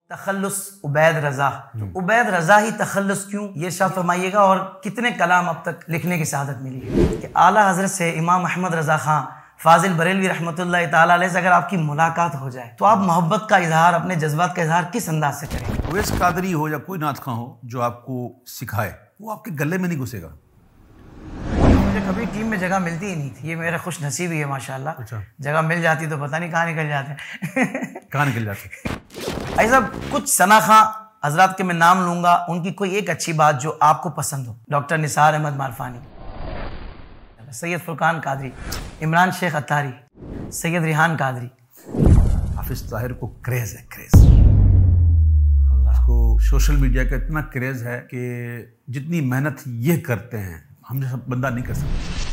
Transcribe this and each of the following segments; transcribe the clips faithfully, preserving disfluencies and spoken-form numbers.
تخلص عبید رضا، تو عبید رضا ہی تخلص کیوں، یہ ارشاد فرمائیے گا، اور کتنے کلام اب تک لکھنے کی سعادت ملی ہے کہ اعلیٰ حضرت سے امام احمد رضا خان فاضل بریلوی رحمۃ اللہ تعالیٰ علیہ سے اگر آپ کی ملاقات ہو جائے تو آپ محبت کا اظہار، اپنے جذبات کا اظہار کس انداز سے کریں گے؟ اویس قادری ہو یا کوئی نعت خواں ہو جو آپ کو سکھائے، وہ آپ کے گلے میں نہیں گھسے گا۔ مجھے کبھی ٹیم میں جگہ ملتی ہی نہیں تھی، یہ میرے خوش نصیبی ہے ماشاءاللہ۔ اچھا، جگہ مل جاتی تو پتہ نہیں کہاں نکل جاتے کہاں نکل جاتے؟ ایسا کچھ ثنا خاں حضرات کے میں نام لوں گا، ان کی کوئی ایک اچھی بات جو آپ کو پسند ہو۔ ڈاکٹر نثار احمد مارفانی، سید فرقان قادری، عمران شیخ اتاری، سید ریحان قادری۔ حافظ طاہر کو کریز ہے، کریز، اس کو سوشل میڈیا کا اتنا کریز ہے کہ جتنی محنت یہ کرتے ہیں ہم جیسا بندہ نہیں کر سکتا۔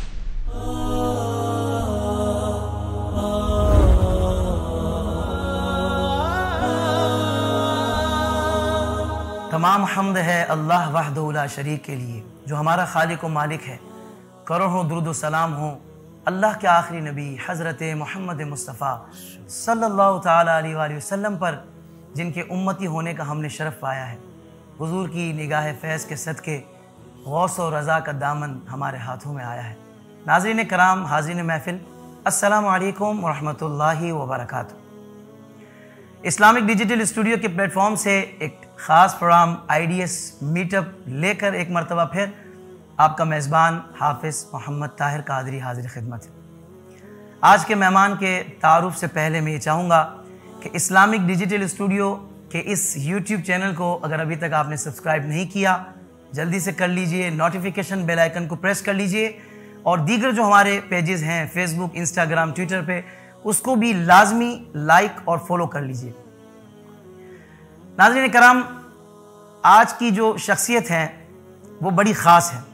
تمام حمد ہے اللہ وحدہ لا شریک کے لیے جو ہمارا خالق و مالک ہے۔ کروڑوں درود و سلام ہوں اللہ کے آخری نبی حضرت محمد مصطفیٰ صلی اللہ تعالیٰ علیہ وآلہ وسلم پر، جن کے امتی ہونے کا ہم نے شرف پایا ہے۔ حضور کی نگاہ فیض کے صدقے غوث و رضا کا دامن ہمارے ہاتھوں میں آیا ہے۔ ناظرین کرام، حاضرین محفل، السلام علیکم ورحمۃ اللہ وبرکاتہ۔ اسلامک ڈیجیٹل اسٹوڈیو کے پلیٹ فارم سے ایک خاص programme I D S meet up لے کر ایک مرتبہ پھر آپ کا میزبان حافظ محمد طاہر قادری حاضر خدمت ہے۔ آج کے مہمان کے تعارف سے پہلے میں یہ چاہوں گا کہ اسلامک ڈیجیٹل اسٹوڈیو کے اس یوٹیوب چینل کو اگر ابھی تک آپ نے سبسکرائب نہیں کیا، جلدی سے کر لیجئے، نوٹیفیکیشن بیل آئیکن کو پریس کر لیجئے، اور دیگر جو ہمارے پیجز ہیں فیس بک، انسٹاگرام، ٹویٹر پہ، اس کو بھی لازمی لائک اور فالو کر لیجئے۔ ناظرین کرام، آج کی جو شخصیت ہے وہ بڑی خاص ہے۔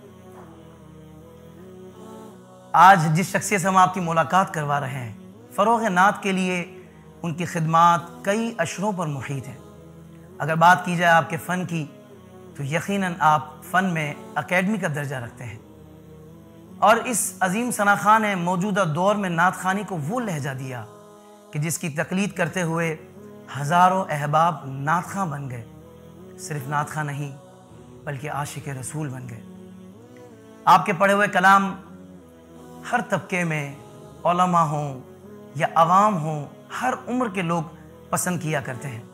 آج جس شخصیت سے ہم آپ کی ملاقات کروا رہے ہیں، فروغ نعت کے لیے ان کی خدمات کئی اشروں پر محیط ہیں۔ اگر بات کی جائے آپ کے فن کی تو یقیناً آپ فن میں اکیڈمی کا درجہ رکھتے ہیں، اور اس عظیم ثنا خان نے موجودہ دور میں نعت خوانی کو وہ لہجہ دیا کہ جس کی تقلید کرتے ہوئے ہزاروں احباب نعت خواں بن گئے۔ صرف نعت خواں نہیں بلکہ عاشق رسول بن گئے۔ آپ کے پڑھے ہوئے کلام ہر طبقے میں، علماء ہوں یا عوام ہوں، ہر عمر کے لوگ پسند کیا کرتے ہیں۔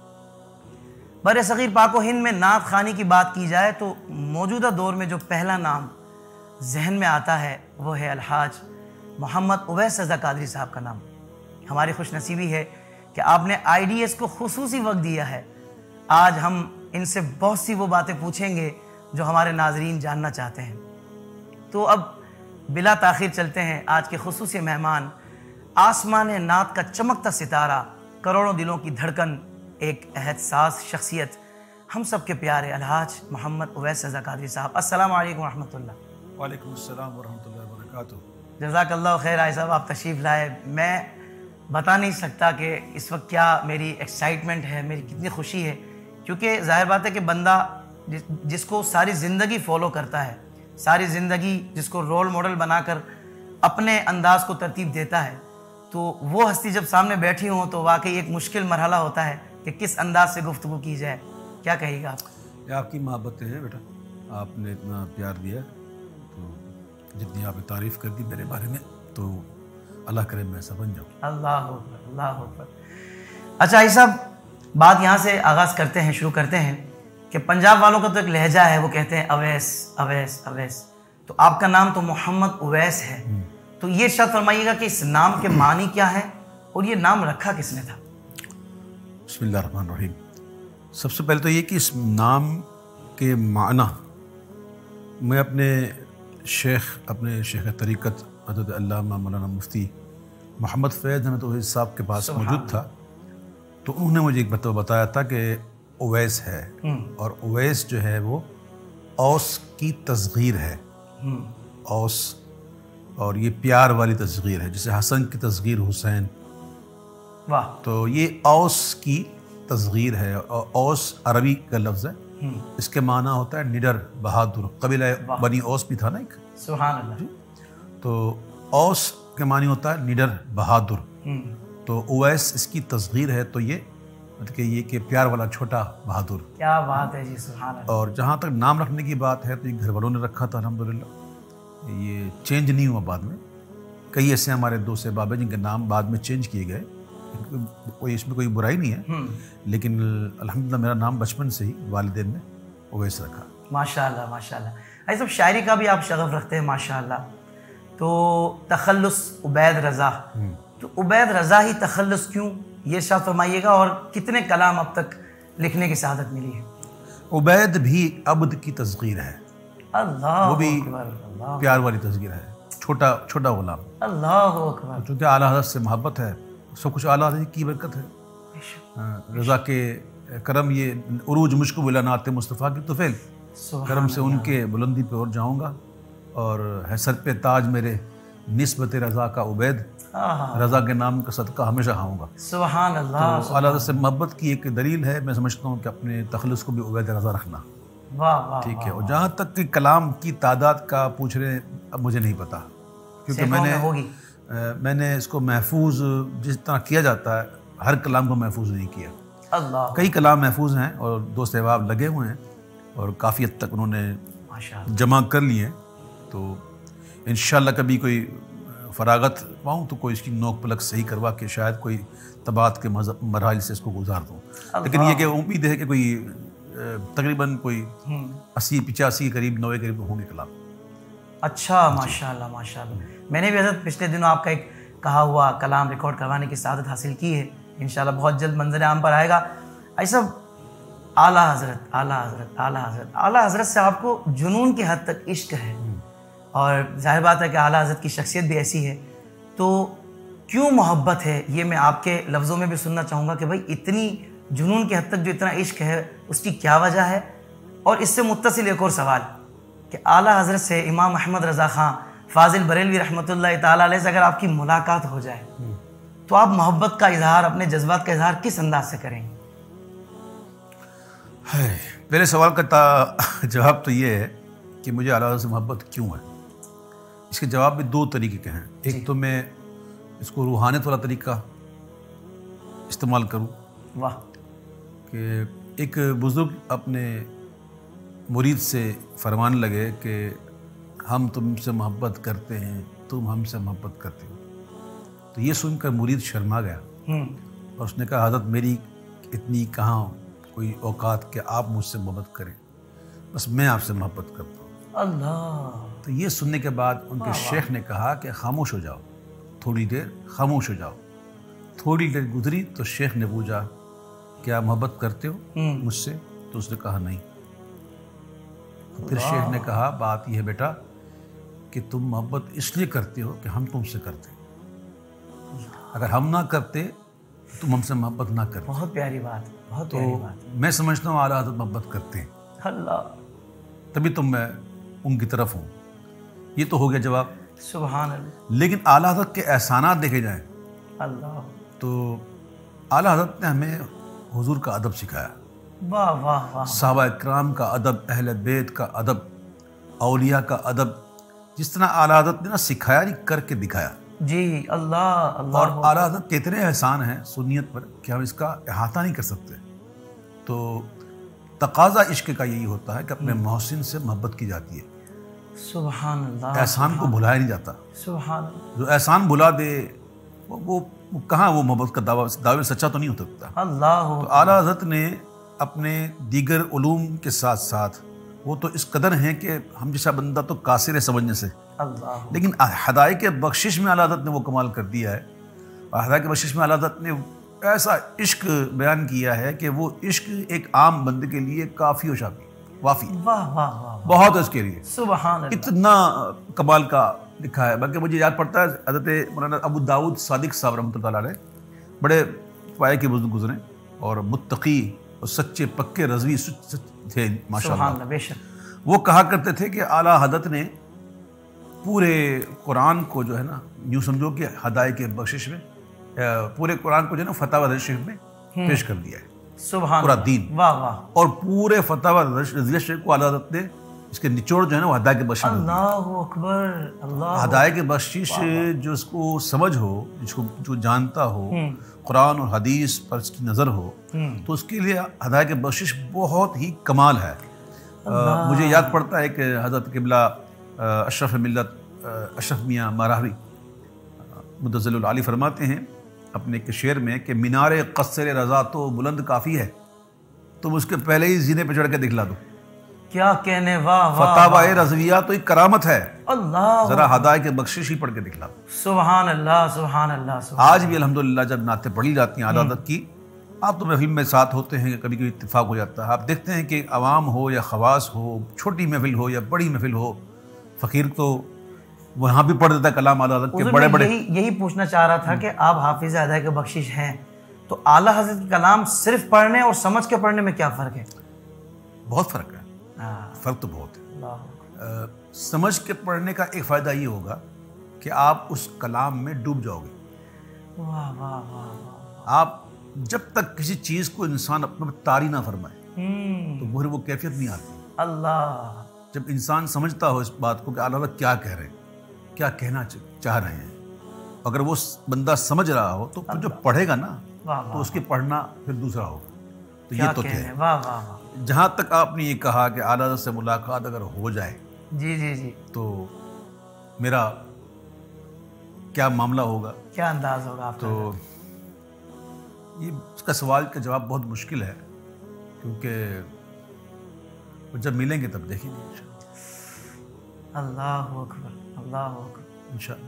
بر صغیر پاک و ہند میں نعت خوانی کی بات کی جائے تو موجودہ دور میں جو پہلا نام ذہن میں آتا ہے وہ ہے الحاج محمد اویس رضا قادری صاحب کا نام۔ ہماری خوش نصیبی ہے کہ آپ نے آئی ڈی ایس کو خصوصی وقت دیا ہے۔ آج ہم ان سے بہت سی وہ باتیں پوچھیں گے جو ہمارے ناظرین جاننا چاہتے ہیں۔ تو اب بلا تاخیر چلتے ہیں آج کے خصوصی مہمان، آسمان نعت کا چمکتا ستارہ، کروڑوں دلوں کی دھڑکن، ایک عہد ساز شخصیت، ہم سب کے پیارے الحاج محمد اویس رضا قادری صاحب۔ السلام علیکم ورحمۃ اللہ۔ وعلیکم السلام ورحمۃ اللہ وبرکاتہ۔ جزاک اللہ خیر آئی صاحب، آپ تشریف لائے۔ میں بتا نہیں سکتا کہ اس وقت کیا میری ایکسائٹمنٹ ہے، میری کتنی خوشی ہے، کیونکہ ظاہر بات ہے کہ بندہ جس جس کو ساری زندگی فالو کرتا ہے، ساری زندگی جس کو رول ماڈل بنا کر اپنے انداز کو ترتیب دیتا ہے، تو وہ ہستی جب سامنے بیٹھی ہوں تو واقعی ایک مشکل مرحلہ ہوتا ہے کہ کس انداز سے گفتگو کی جائے۔ کیا کہے گا آپ؟ یہ آپ کی محبتیں ہیں بیٹا، آپ نے اتنا پیار دیا، تو جتنی آپ نے تعریف کر دی میرے بارے میں، تو اللہ کرے میں ایسا بن جاؤں۔ اللہ اکبر، اللہ اکبر۔ اچھا عیسی صاحب، بات یہاں سے آغاز کرتے ہیں، شروع کرتے ہیں کہ پنجاب والوں کا تو ایک لہجہ ہے، وہ کہتے ہیں اویس اویس اویس، تو آپ کا نام تو محمد اویس ہے، تو یہ ارشاد فرمائیے گا کہ اس نام کے معنی کیا ہے اور یہ نام رکھا کس نے تھا؟ بسم اللہ الرحمن الرحیم۔ سب سے پہلے تو یہ کہ اس نام کے معنی میں اپنے شیخ اپنے شیخ طریقت حضرت علامہ مولانا مفتی محمد فیض احمد اویس صاحب کے پاس موجود تھا، تو انہوں نے مجھے ایک مرتبہ بتایا تھا کہ اویس ہے، اور اویس جو ہے وہ اوس کی تصغیر ہے، اوس، اور یہ پیار والی تصغیر ہے، جیسے حسن کی تصغیر حسین، واہ، تو یہ اوس کی تصغیر ہے، اور اوس عربی کا لفظ ہے، اس کے معنی ہوتا ہے نڈر، بہادر۔ قبیلہ بنی اوس بھی تھا نا ایک، سبحان اللہ، تو اوس کے معنی ہوتا ہے نڈر، بہادر، تو اویس اس کی تصغیر ہے، تو یہ مطلب کہ یہ کہ پیار والا چھوٹا بہادر. کیا بات ہے جی، سبحان اللہ. اور جہاں تک نام رکھنے کی بات ہے تو یہ گھر والوں نے رکھا تھا الحمدللہ، یہ چینج نہیں ہوا بعد میں. کئی ایسے ہمارے دوست احباب ہیں جن کے نام بعد میں چینج کیے گئے، کوئی اس میں کوئی برائی نہیں ہے، لیکن الحمدللہ میرا نام بچپن سے ہی والدین نے اویس رکھا. ماشاء اللہ ماشاء اللہ. بھائی صاحب شاعری کا بھی آپ شغف رکھتے ہیں ماشاء اللہ، تو تخلص عبید رضا، تو عبید رضا ہی تخلص کیوں، یہ ارشاد فرمائیے گا، اور کتنے کلام اب تک لکھنے کی سعادت ملی ہے؟ عبید بھی عبد کی تصغیر ہے، اللہ وہ بھی اکبر، اللہ پیار والی تصغیر ہے، چھوٹا چھوٹا غلام. اللہ اکبر. چونکہ اعلیٰ حضرت سے محبت ہے، سب کچھ اعلیٰ حضرت کی برکت ہے. رضا کے کرم یہ عروج مجھ کو ولانات مصطفیٰ کی طفیل، کرم سے ان کے بلندی پہ اور جاؤں گا، اور ہے سر پہ تاج میرے نسبت رضا کا عبید، رضا کے نام کا صدقہ ہمیشہ کھاؤں گا. سبحان اللہ. تو اعلیٰ حضرت سے محبت کی ایک دلیل ہے، میں سمجھتا ہوں کہ اپنے تخلص کو بھی عبید رضا رکھنا. واہ واہ. ٹھیک ہے. اور جہاں تک کہ کلام کی تعداد کا پوچھ رہے ہیں، اب مجھے نہیں پتا، کیونکہ میں نے ہوگی میں نے اس کو محفوظ جس طرح کیا جاتا ہے ہر کلام کو محفوظ نہیں کیا. اللہ. کئی کلام محفوظ ہیں اور دوست احباب لگے ہوئے ہیں اور کافی حد تک انہوں نے ماشاءاللہ جمع کر لیے ہیں. تو انشاءاللہ کبھی کوئی فراغت پاؤں تو کوئی اس کی نوک پلک صحیح کروا کے شاید کوئی طباعت کے مراحل سے اس کو گزار دوں. لیکن یہ کہ امید ہے کہ کوئی تقریباً کوئی اسی پچاسی کے قریب نوے قریب ہوں گے کلام. اچھا ماشاء اللہ ماشاء اللہ. میں نے بھی حضرت پچھلے دنوں آپ کا ایک کہا ہوا کلام ریکارڈ کروانے کی سعادت حاصل کی ہے، انشاءاللہ بہت جلد منظر عام پر آئے گا. ایسا اعلیٰ حضرت اعلیٰ حضرت اعلیٰ حضرت اعلیٰ حضرت سے آپ کو جنون کی حد تک عشق ہے، اور ظاہر بات ہے کہ اعلیٰ حضرت کی شخصیت بھی ایسی ہے، تو کیوں محبت ہے یہ میں آپ کے لفظوں میں بھی سننا چاہوں گا کہ بھائی اتنی جنون کی حد تک جو اتنا عشق ہے اس کی کیا وجہ ہے. اور اس سے متصل ایک اور سوال کہ اعلیٰ حضرت سے امام احمد رضا خان فاضل بریلوی رحمۃ اللہ تعالیٰ علیہ سے اگر آپ کی ملاقات ہو جائے تو آپ محبت کا اظہار، اپنے جذبات کا اظہار کس انداز سے کریں گے؟ پہلے سوال کا جواب تو یہ ہے کہ مجھے اعلیٰ حضرت سے محبت کیوں ہے. اس کے جواب میں دو طریقے کے ہیں. ایک تو میں اس کو روحانیت والا طریقہ استعمال کروں. واہ. کہ ایک بزرگ اپنے مرید سے فرمانے لگے کہ ہم تم سے محبت کرتے ہیں، تم ہم سے محبت کرتے ہو. تو یہ سن کر مرید شرما گیا اور اس نے کہا حضرت میری اتنی کہاں کوئی اوقات کہ آپ مجھ سے محبت کریں، بس میں آپ سے محبت کرتا ہوں. اللہ. تو یہ سننے کے بعد ان کے شیخ نے کہا کہ خاموش ہو جاؤ، تھوڑی دیر خاموش ہو جاؤ. تھوڑی دیر گزری تو شیخ نے پوچھا کیا محبت کرتے ہو مجھ سے؟ تو اس نے کہا نہیں. پھر شیخ نے کہا بات یہ ہے بیٹا کہ تم محبت اس لیے کرتے ہو کہ ہم تم سے کرتے ہیں، اگر ہم نہ کرتے تم ہم سے محبت نہ کرتے. بہت پیاری بات، بہت تو پیاری بات. میں سمجھتا ہوں اعلیٰ حضرت محبت کرتے ہیں، اللہ. تبھی تو میں ان کی طرف ہوں. یہ تو ہو گیا جواب. سبحان اللہ. لیکن اعلیٰ حضرت کے احسانات دیکھے جائیں اللہ. تو اعلیٰ حضرت نے ہمیں حضور کا ادب سکھایا، واہ واہ واہ. صحابہ کرام کا ادب، اہل بیت کا ادب، اولیاء کا ادب. جس طرح اعلیٰ حضرت نے نا سکھایا نہیں کر کے دکھایا. جی اللہ اللہ. اور اعلیٰ حضرت کے اتنے احسان ہیں سنیت پر کہ ہم اس کا احاطہ نہیں کر سکتے. تو تقاضا عشق کا یہی ہوتا ہے کہ اپنے محسن سے محبت کی جاتی ہے. سبحان اللہ. احسان کو بھلایا نہیں جاتا. سبحان اللہ. جو احسان بھلا دے وہ وہ کہاں وہ محبت کا دعویٰ دعوے سچا تو نہیں ہو سکتا. اللہ. تو اعلیٰ حضرت نے اپنے دیگر علوم کے ساتھ ساتھ وہ تو اس قدر ہیں کہ ہم جیسا بندہ تو قاصر ہے سمجھنے سے، اللہ. لیکن ہدایت بخشش میں اعلیٰ حضرت نے وہ کمال کر دیا ہے. اور ہدایت بخشش میں اعلیٰ حضرت نے ایسا عشق بیان کیا ہے کہ وہ عشق ایک عام بندے کے لیے کافی و شافی وافی، واہ واہ واہ. بہت اس کے لیے سبحان اللہ. اتنا کمال کا لکھا ہے. بلکہ مجھے یاد پڑتا ہے حضرت مولانا ابو داؤد صادق صاحب رحمۃ اللہ علیہ بڑے پائے کے بزرگ گزرے اور متقی اور سچے پکے رضوی تھے ماشاء اللہ. بے شک. وہ کہا کرتے تھے کہ اعلیٰ حضرت نے پورے قرآن کو جو ہے نا یوں سمجھو کہ ہدایت کے بخشش میں پورے قرآن کو جو ہے نا فتح رضویہ شریف میں پیش کر دیا ہے. سبحان پورا دین. واہ واہ. اور پورے فتح رضویہ شریف کو اعلیٰ حضرت نے اس کے نچوڑ جو ہے نا وہ ہدایت بخشش ہوتی ہے۔ اللہ اکبر، اللہ ہدایت بخشش جو اس کو سمجھ ہو، جس کو جو جانتا ہو، قرآن اور حدیث پر اس کی نظر ہو، تو اس کے لیے ہدایت بخشش بہت ہی کمال ہے۔ مجھے یاد پڑتا ہے کہ حضرت قبلہ اشرف ملت اشرف میاں مراہوی مدظل العالی فرماتے ہیں اپنے ایک شعر میں کہ مینار قصر رضا تو بلند کافی ہے، تم اس کے پہلے ہی زینے پہ چڑھ کے دکھلا دو۔ کیا کہنے، واہ واہ، فتاوی رضویہ تو ایک کرامت ہے، اللہ، ذرا ہدایت بخشش ہی پڑھ کے دکھلا دو۔ سبحان اللہ، سبحان اللہ، سبحان آج بھی الحمدللہ جب نعتیں پڑھی جاتی ہیں عادت کی، آپ تو محفل میں ساتھ ہوتے ہیں، کبھی کبھی اتفاق ہو جاتا ہے، آپ دیکھتے ہیں کہ عوام ہو یا خواص ہو، چھوٹی محفل ہو یا بڑی محفل ہو، فقیر تو وہاں بھی پڑھ دیتا ہے کلام اعلیٰ حضرت کے بڑے بڑے۔ یہی یہی پوچھنا چاہ رہا تھا کہ آپ حافظ ہدایت بخشش ہیں، تو اعلیٰ حضرت کے کلام صرف پڑھنے اور سمجھ کے پڑھنے میں کیا فرق ہے؟ بہت فرق ہے، فرق تو بہت ہے۔ سمجھ کے پڑھنے کا ایک فائدہ یہ ہوگا کہ آپ اس کلام میں ڈوب جاؤ گے۔ واہ واہ واہ، آپ جب تک کسی چیز کو انسان اپنے طاری نہ فرمائے تو وہ وہ کیفیت نہیں آتی۔ اللہ، جب انسان سمجھتا ہو اس بات کو کہ اعلیٰ حضرت کیا کہہ رہے ہیں، کیا کہنا چاہ رہے ہیں، اگر وہ بندہ سمجھ رہا ہو تو پھر جو پڑھے گا نا تو اس کے پڑھنا پھر دوسرا ہوگا۔ تو یہ تو ہے، واہ واہ واہ، جہاں تک آپ نے یہ کہا کہ اعلیٰ حضرت سے ملاقات اگر ہو جائے جی جی جی، تو میرا کیا معاملہ ہوگا، کیا انداز ہوگا آپ کا؟ تو یہ اس کا سوال کا جواب بہت مشکل ہے، کیونکہ جب ملیں گے تب دیکھیں گے اللہ اکبر، اللہ اکبر، انشاءاللہ۔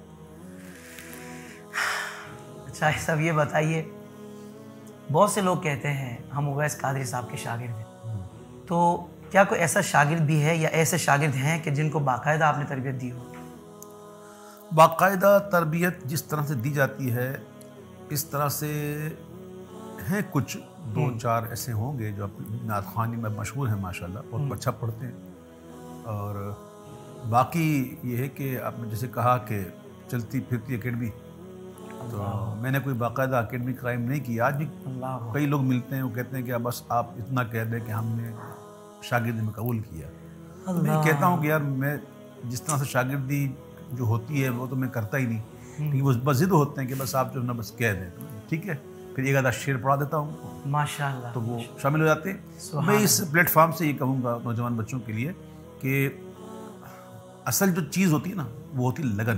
اچھا سب یہ بتائیے، بہت سے لوگ کہتے ہیں ہم اویس قادری صاحب کے شاگرد ہیں، تو کیا کوئی ایسا شاگرد بھی ہے یا ایسے شاگرد ہیں کہ جن کو باقاعدہ آپ نے تربیت دی ہو؟ باقاعدہ تربیت جس طرح سے دی جاتی ہے اس طرح سے ہیں، کچھ دو چار ایسے ہوں گے جو اپنی نعت خوانی میں مشہور ہیں، ماشاءاللہ بہت اچھا پڑھتے ہیں، اور باقی یہ ہے کہ آپ نے جیسے کہا کہ چلتی پھرتی اکیڈمی، تو میں نے کوئی باقاعدہ اکیڈمی قائم نہیں کی۔ آج بھی کئی لوگ ملتے ہیں، وہ کہتے ہیں کہ بس آپ اتنا کہہ دیں کہ ہم نے شاگردی میں قبول کیا۔ میں کہتا ہوں کہ یار میں جس طرح سے شاگردی جو ہوتی ہے وہ تو میں کرتا ہی نہیں، کیونکہ وہ بس ضد ہوتے ہیں کہ بس آپ جو نا بس کہہ دیں، ٹھیک ہے، پھر ایک آدھا شعر پڑھا دیتا ہوں ماشاءاللہ، تو وہ شامل ہو جاتے ہیں۔ میں اس پلیٹ فارم سے یہ کہوں گا نوجوان بچوں کے لیے کہ اصل جو چیز ہوتی ہے نا وہ ہوتی لگن۔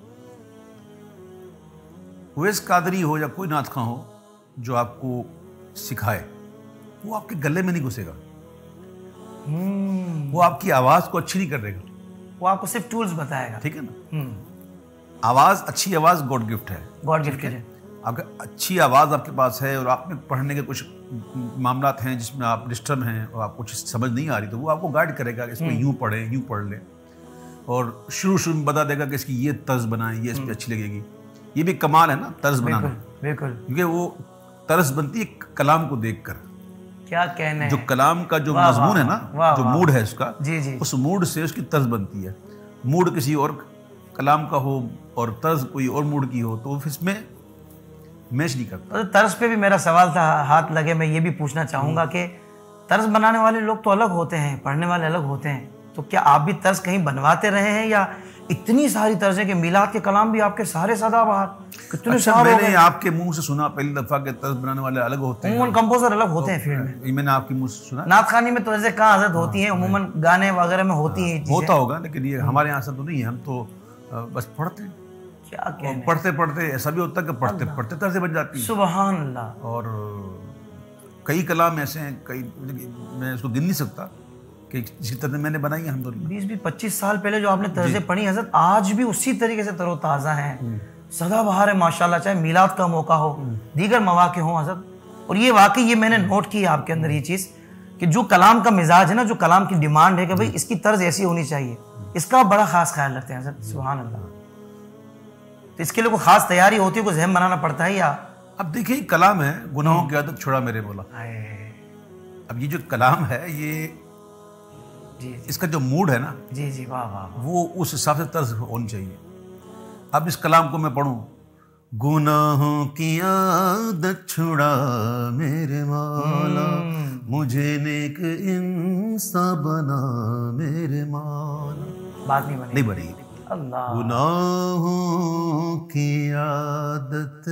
اویس قادری ہو یا کوئی نعت خواں ہو جو آپ کو سکھائے، وہ آپ کے گلے میں نہیں گھسے گا، وہ آپ کی آواز کو اچھی نہیں کر دے گا، وہ آپ کو صرف ٹولز بتائے گا، ٹھیک ہے نا۔ آواز، اچھی آواز گاڈ گفٹ ہے، گاڈ گفٹ ہے۔ اگر اچھی آواز آپ کے پاس ہے اور آپ میں پڑھنے کے کچھ معاملات ہیں جس میں آپ ڈسٹرب ہیں اور آپ کو کچھ سمجھ نہیں آ رہی، تو وہ آپ کو گائیڈ کرے گا کہ اس میں یوں پڑھیں، یوں پڑھ لیں، اور شروع شروع میں بتا دے گا کہ اس کی یہ طرز بنائیں، یہ اس پہ اچھی لگے گی۔ یہ بھی کمال ہے نا طرز بنانا، بالکل، کیونکہ وہ طرز بنتی ہے کلام کو دیکھ کر۔ کیا کہنے، جو کلام کا جو مضمون ہے نا، جو موڈ ہے اس کا، جی جی، اس موڈ سے اس کی طرز بنتی ہے۔ موڈ کسی اور کلام کا ہو اور طرز کوئی اور موڈ کی ہو تو اس میں میچ نہیں کرتا۔ طرز پہ بھی میرا سوال تھا، ہاتھ لگے، میں یہ بھی پوچھنا چاہوں گا کہ طرز بنانے والے لوگ تو الگ ہوتے ہیں، پڑھنے والے الگ ہوتے ہیں، تو کیا آپ بھی طرز کہیں بنواتے رہے ہیں یا اتنی ساری طرزیں کہ میلاد کے کلام بھی آپ کے سارے سدا بہار کتنے؟ اچھا، میں نے آپ کے منہ سے سنا پہلی دفعہ کہ طرز بنانے والے الگ ہوتے ہیں، عموماً کمپوزر الگ ہوتے ہیں فیلڈ میں۔ میں نے آپ کے منہ سے سنا، نعت خوانی میں طرزیں کہاں حضرت ہوتی ہیں، عموماً گانے وغیرہ میں ہوتی ہیں، ہوتا ہوگا، لیکن یہ ہمارے یہاں سے تو نہیں ہے، ہم تو بس پڑھتے ہیں، کیا کہنے، پڑھتے پڑھتے ایسا بھی ہوتا ہے کہ پڑھتے پڑھتے طرزیں بن جاتی ہیں۔ سبحان اللہ۔ اور کئی کلام ایسے ہیں، کئی میں اس کو گن نہیں سکتا کہ جس کی طرح میں نے بنائی ہے الحمدللہ۔ بیس بھی پچیس سال پہلے جو آپ نے طرزیں پڑھی حضرت، آج بھی اسی طریقے سے تر و تازہ ہیں، سدا بہار ہے ماشاءاللہ، چاہے میلاد کا موقع ہو، دیگر مواقع ہوں حضرت۔ اور یہ واقعی یہ میں نے نوٹ کی آپ کے اندر یہ چیز کہ جو کلام کا مزاج ہے نا، جو کلام کی ڈیمانڈ ہے کہ بھائی اس کی طرز ایسی ہونی چاہیے، اس کا بڑا خاص خیال رکھتے ہیں حضرت، سبحان اللہ۔ تو اس کے لیے کوئی خاص تیاری ہوتی ہے، کوئی ذہن بنانا پڑتا ہے یا؟ اب دیکھیں کلام ہے، گناہوں کی عادت چھڑا میرے مولا۔ اب یہ جو کلام ہے یہ جی اس کا جو موڈ ہے نا، جی جی، واہ واہ، وہ اس حساب سے طرز ہونی چاہیے۔ اب اس کلام کو میں پڑھوں، گناہوں کی عادت چھڑا میرے مولا، مجھے نیک سا بنا میرے مولا. بات نہیں بنی نہیں بنے گی. اللہ. گناہوں کی عادت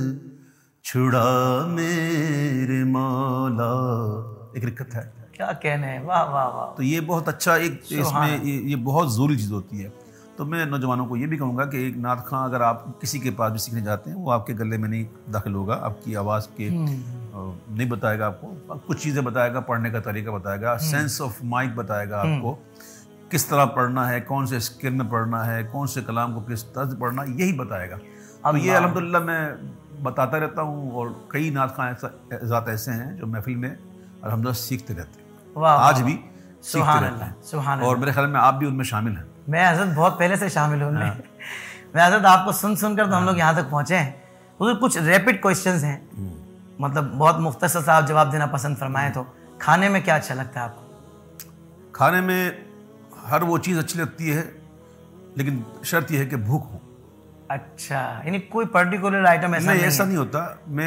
چھڑا میرے مولا، ایک رکت ہے. کیا کہنے ہیں، واہ واہ واہ. تو یہ بہت اچھا ایک اس میں یہ بہت ضروری چیز ہوتی ہے. تو میں نوجوانوں کو یہ بھی کہوں گا کہ ایک نعت خواں اگر آپ کسی کے پاس بھی سیکھنے جاتے ہیں وہ آپ کے گلے میں نہیں داخل ہوگا، آپ کی آواز کے نہیں بتائے گا آپ کو، کچھ چیزیں بتائے گا، پڑھنے کا طریقہ بتائے گا، سینس آف مائک بتائے گا آپ کو، کس طرح پڑھنا ہے، کون سے اسکیل میں پڑھنا ہے، کون سے کلام کو کس طرح پڑھنا ہے، یہی بتائے گا. اب یہ الحمدللہ میں بتاتا رہتا ہوں، اور کئی نعت خواں ذات ایسے ہیں جو محفل میں الحمدللہ سیکھتے رہتے ہیں، آج بھی سیکھتے رہتے ہیں، اور میرے خیال میں آپ بھی ان میں شامل ہیں. میں حضرت بہت پہلے سے شامل ہوں. میں حضرت آپ کو سن سن کر تو ہم لوگ یہاں تک پہنچے ہیں. حضور کچھ ریپڈ کوشچنز ہیں، مطلب بہت مختصر سا آپ جواب دینا پسند فرمائیں. تو کھانے میں کیا اچھا لگتا ہے آپ کو؟ کھانے میں ہر وہ چیز اچھی لگتی ہے، لیکن شرط یہ ہے کہ بھوک ہو. اچھا، یعنی کوئی پرٹیکولر آئٹم ایسا نہیں؟ ایسا نہیں ہوتا. میں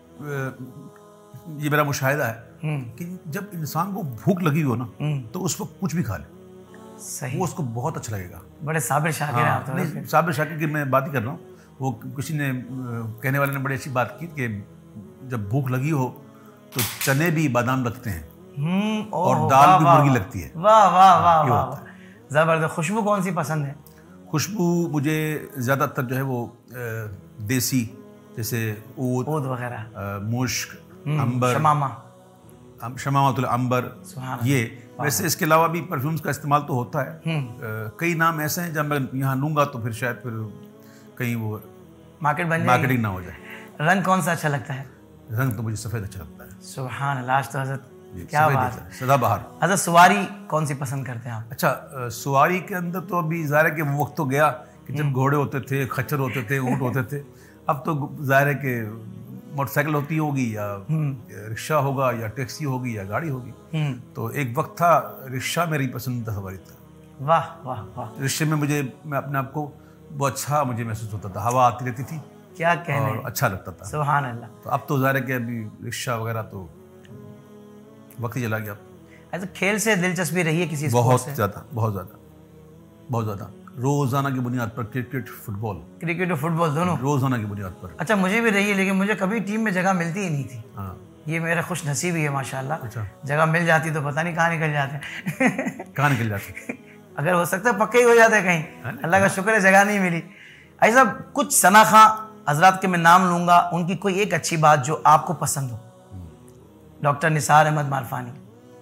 یہ میرا مشاہدہ ہے کہ جب انسان کو بھوک لگی ہو نا تو اس وقت کچھ بھی کھا لے، صحیح، وہ اس کو بہت اچھا لگے گا. بڑے صابر شاکر ہیں آپ. نہیں، صابر شاکر کی میں بات ہی کر رہا ہوں. وہ کسی نے کہنے والے نے بڑی اچھی بات کی کہ جب بھوک لگی ہو تو چنے بھی بادام لگتے ہیں اور دال بھی مرغی لگتی ہے. واہ واہ واہ واہ، زبردست. خوشبو کون سی پسند ہے؟ خوشبو مجھے زیادہ تر جو ہے وہ دیسی، جیسے عود عود وغیرہ، مشک، عنبر، شمامہ، شمامۃ العنبر، یہ. ویسے اس کے علاوہ بھی پرفیومز کا استعمال تو ہوتا ہے. کئی نام ایسے ہیں جب میں یہاں لوں گا تو پھر شاید پھر کہیں وہ مارکیٹ بن جائے، مارکیٹنگ نہ ہو جائے. رنگ کون سا اچھا لگتا ہے؟ رنگ تو مجھے سفید اچھا لگتا ہے. سبحان اللہ. آج تو حضرت کیا بات ہے، سدا بہار. حضرت سواری کون سی پسند کرتے ہیں آپ؟ اچھا، سواری کے اندر تو ابھی ظاہر ہے کہ وہ وقت تو گیا کہ جب گھوڑے ہوتے تھے، خچر ہوتے تھے، اونٹ ہوتے تھے. اب تو ظاہر ہے کہ موٹر سائیکل ہوتی ہوگی، یا رکشہ ہوگا، یا ٹیکسی ہوگی، یا گاڑی ہوگی. تو ایک وقت تھا رکشہ میری پسندیدہ سواری تھا. واہ واہ واہ. رکشے میں مجھے میں اپنے آپ کو بہت اچھا مجھے محسوس ہوتا تھا، ہوا آتی رہتی تھی، کیا کہنے، اور اچھا لگتا تھا. سبحان اللہ. تو اب تو ظاہر ہے کہ ابھی رکشہ وغیرہ تو وقت ہی چلا گیا. ایسے کھیل سے دلچسپی رہی ہے کسی بہت زیادہ بہت زیادہ بہت زیادہ روزانہ کی بنیاد پر کرکٹ، فٹ بال. کرکٹ اور فٹ بال دونوں روزانہ کی بنیاد پر. اچھا، مجھے بھی رہی ہے، لیکن مجھے کبھی ٹیم میں جگہ ملتی ہی نہیں تھی. ہاں، یہ میرا خوش نصیبی ہے ماشاءاللہ. اچھا، جگہ مل جاتی تو پتہ نہیں کہاں نکل جاتے. کہاں نکل جاتے؟ اگر ہو سکتا ہے پکے ہی ہو جاتے کہیں. اللہ کا شکر ہے جگہ نہیں ملی. ایسا کچھ ثنا خواں حضرات کے میں نام لوں گا، ان کی کوئی ایک اچھی بات جو آپ کو پسند ہو. ڈاکٹر نثار احمد مارفانی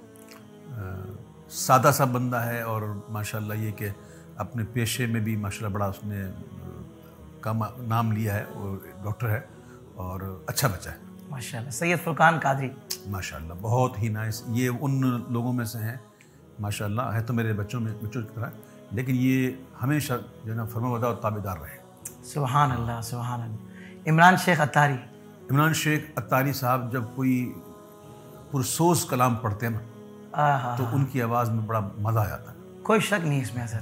سادہ سا بندہ ہے، اور ماشاءاللہ یہ کہ اپنے پیشے میں بھی ماشاءاللہ بڑا اس نے کام نام لیا ہے، اور ڈاکٹر ہے اور اچھا بچہ ہے ماشاءاللہ. سید فرقان قادری ماشاءاللہ بہت ہی نائس. یہ ان لوگوں میں سے ہیں ماشاءاللہ، ہے تو میرے بچوں میں بچوں کی طرح، لیکن یہ ہمیشہ جو ہے نا فرمانبردار اور تابعدار رہے. سبحان اللہ سبحان اللہ. عمران شیخ عطاری. عمران شیخ عطاری صاحب جب کوئی پرسوز کلام پڑھتے ہیں نا تو ان کی آواز میں بڑا مزہ آ جاتا ہے. کوئی شک نہیں اس میں ایسا.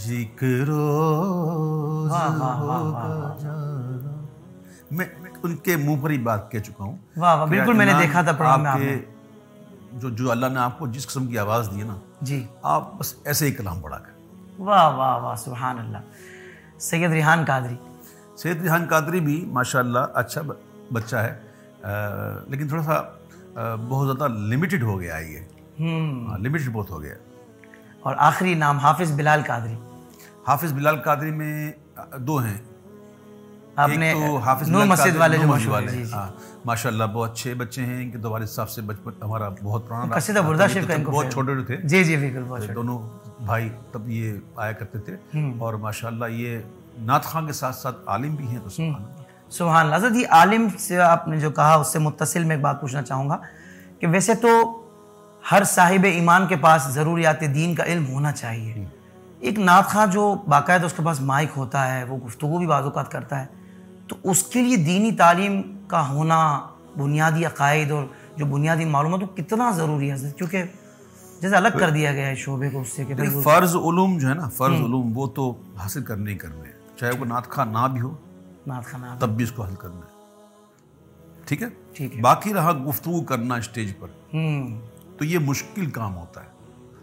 میں ان کے منہ پر ہی بات کہہ چکا ہوں. واہ واہ، بالکل میں نے دیکھا تھا پروگرام میں. آپ نے جو جو اللہ نے آپ کو جس قسم کی آواز دی ہے نا جی، آپ بس ایسے ہی کلام پڑھا کر. واہ واہ واہ، سبحان اللہ. سید ریحان قادری. سید ریحان قادری بھی ماشاءاللہ اچھا بچہ ہے، لیکن تھوڑا سا بہت زیادہ لمیٹڈ ہو گیا ہے. یہ لمیٹڈ بہت ہو گیا. اور آخری نام حافظ بلال قادری. حافظ بلال قادری میں دو ہیں. آپ نے نور مسجد والے جو مشہور ہیں، ہاں ماشاءاللہ بہت اچھے بچے ہیں. ان کے دوبارے صاحب سے بچپن ہمارا بہت پرانا، قصیدہ بردہ شریف کا ان کو بہت چھوٹے تھے. جی جی بالکل، بہت چھوٹے دونوں بھائی تب یہ آیا کرتے تھے. اور ماشاءاللہ یہ نعت خواں کے ساتھ ساتھ عالم بھی ہیں. تو سبحان اللہ سبحان اللہ. حضرت یہ عالم سے آپ نے جو کہا اس سے متصل میں ایک بات پوچھنا چاہوں گا کہ ویسے تو ہر صاحب ایمان کے پاس ضروریات دین کا علم ہونا چاہیے. ایک نعت خواں جو باقاعدہ اس کے پاس مائک ہوتا ہے، وہ گفتگو بھی بعض اوقات کرتا ہے، تو اس کے لیے دینی تعلیم کا ہونا، بنیادی عقائد اور جو بنیادی معلومات، وہ کتنا ضروری ہے؟ کیونکہ جیسے الگ کر دیا گیا ہے شعبے کو اس سے کہ فرض علوم جو ہے نا، فرض علوم وہ تو حاصل کرنے ہی کرنے ہیں، چاہے وہ نعت خواں نہ بھی ہو نعت خواں تب بھی اس کو حاصل کرنا ہے. ٹھیک ہے ٹھیک ہے. باقی رہا گفتگو کرنا اسٹیج پر، ہوں تو یہ مشکل کام ہوتا ہے.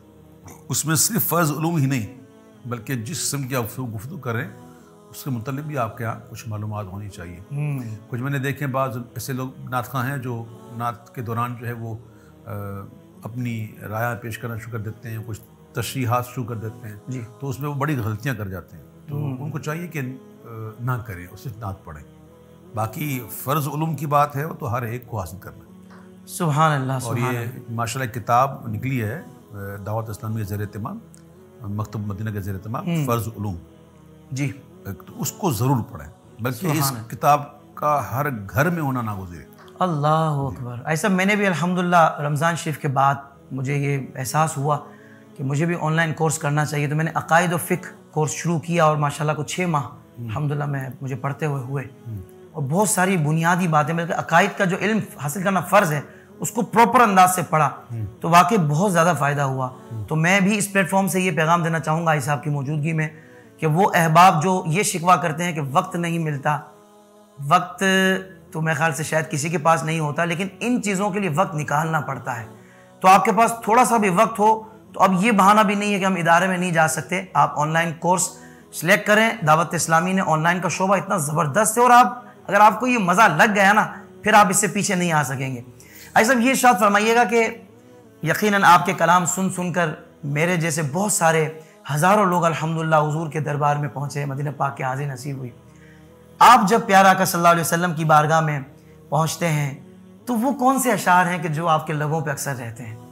اس میں صرف فرض علوم ہی نہیں بلکہ جس قسم کی آپ گفتگو کریں اس کے متعلق بھی آپ کے یہاں کچھ معلومات ہونی چاہیے. کچھ میں نے دیکھے بعض ایسے لوگ نعت خواں ہیں جو نعت کے دوران جو ہے وہ اپنی رائے پیش کرنا شروع کر دیتے ہیں, کچھ تشریحات شروع کر دیتے ہیں جی. تو اس میں وہ بڑی غلطیاں کر جاتے ہیں. تو ان کو چاہیے کہ نہ کریں اور صرف نعت پڑھیں. باقی فرض علوم کی بات ہے وہ تو ہر ایک کو حاصل کرنا. سبحان اللہ. اور یہ ماشاء اللہ کتاب نکلی ہے دعوت اسلامی کے زیر اہتمام, مکتب مدینہ کے زیر اہتمام, فرض علوم جی. تو اس کو ضرور پڑھیں, بلکہ اس کتاب کا ہر گھر میں ہونا ناگزیر. اللہ اکبر. ایسا میں نے بھی الحمدللہ رمضان شریف کے بعد مجھے یہ احساس ہوا کہ مجھے بھی آن لائن کورس کرنا چاہیے, تو میں نے عقائد و فقہ کورس شروع کیا اور ماشاءاللہ کو چھ ماہ الحمدللہ میں مجھے پڑھتے ہوئے ہوئے اور بہت ساری بنیادی باتیں, بلکہ عقائد کا جو علم حاصل کرنا فرض ہے اس کو پراپر انداز سے پڑھا تو واقعی بہت زیادہ فائدہ ہوا. تو میں بھی اس پلیٹ فارم سے یہ پیغام دینا چاہوں گا عائشہ صاحب کی موجودگی میں کہ وہ احباب جو یہ شکوہ کرتے ہیں کہ وقت نہیں ملتا, وقت تو میرے خیال سے شاید کسی کے پاس نہیں ہوتا, لیکن ان چیزوں کے لیے وقت نکالنا پڑتا ہے. تو آپ کے پاس تھوڑا سا بھی وقت ہو تو اب یہ بہانہ بھی نہیں ہے کہ ہم ادارے میں نہیں جا سکتے. آپ آن لائن کورس سلیکٹ کریں. دعوت اسلامی نے آن لائن کا شعبہ اتنا زبردست ہے, اور آپ اگر آپ کو یہ مزہ لگ گیا نا پھر آپ اس سے پیچھے نہیں آ سکیں گے. ایسا یہ ارشاد فرمائیے گا کہ یقیناً آپ کے کلام سن سن کر میرے جیسے بہت سارے ہزاروں لوگ الحمدللہ حضور کے دربار میں پہنچے, مدینہ پاک کے حاضری نصیب ہوئی. آپ جب پیارا آقا صلی اللہ علیہ وسلم کی بارگاہ میں پہنچتے ہیں تو وہ کون سے اشعار ہیں کہ جو آپ کے لبوں پہ اکثر رہتے ہیں؟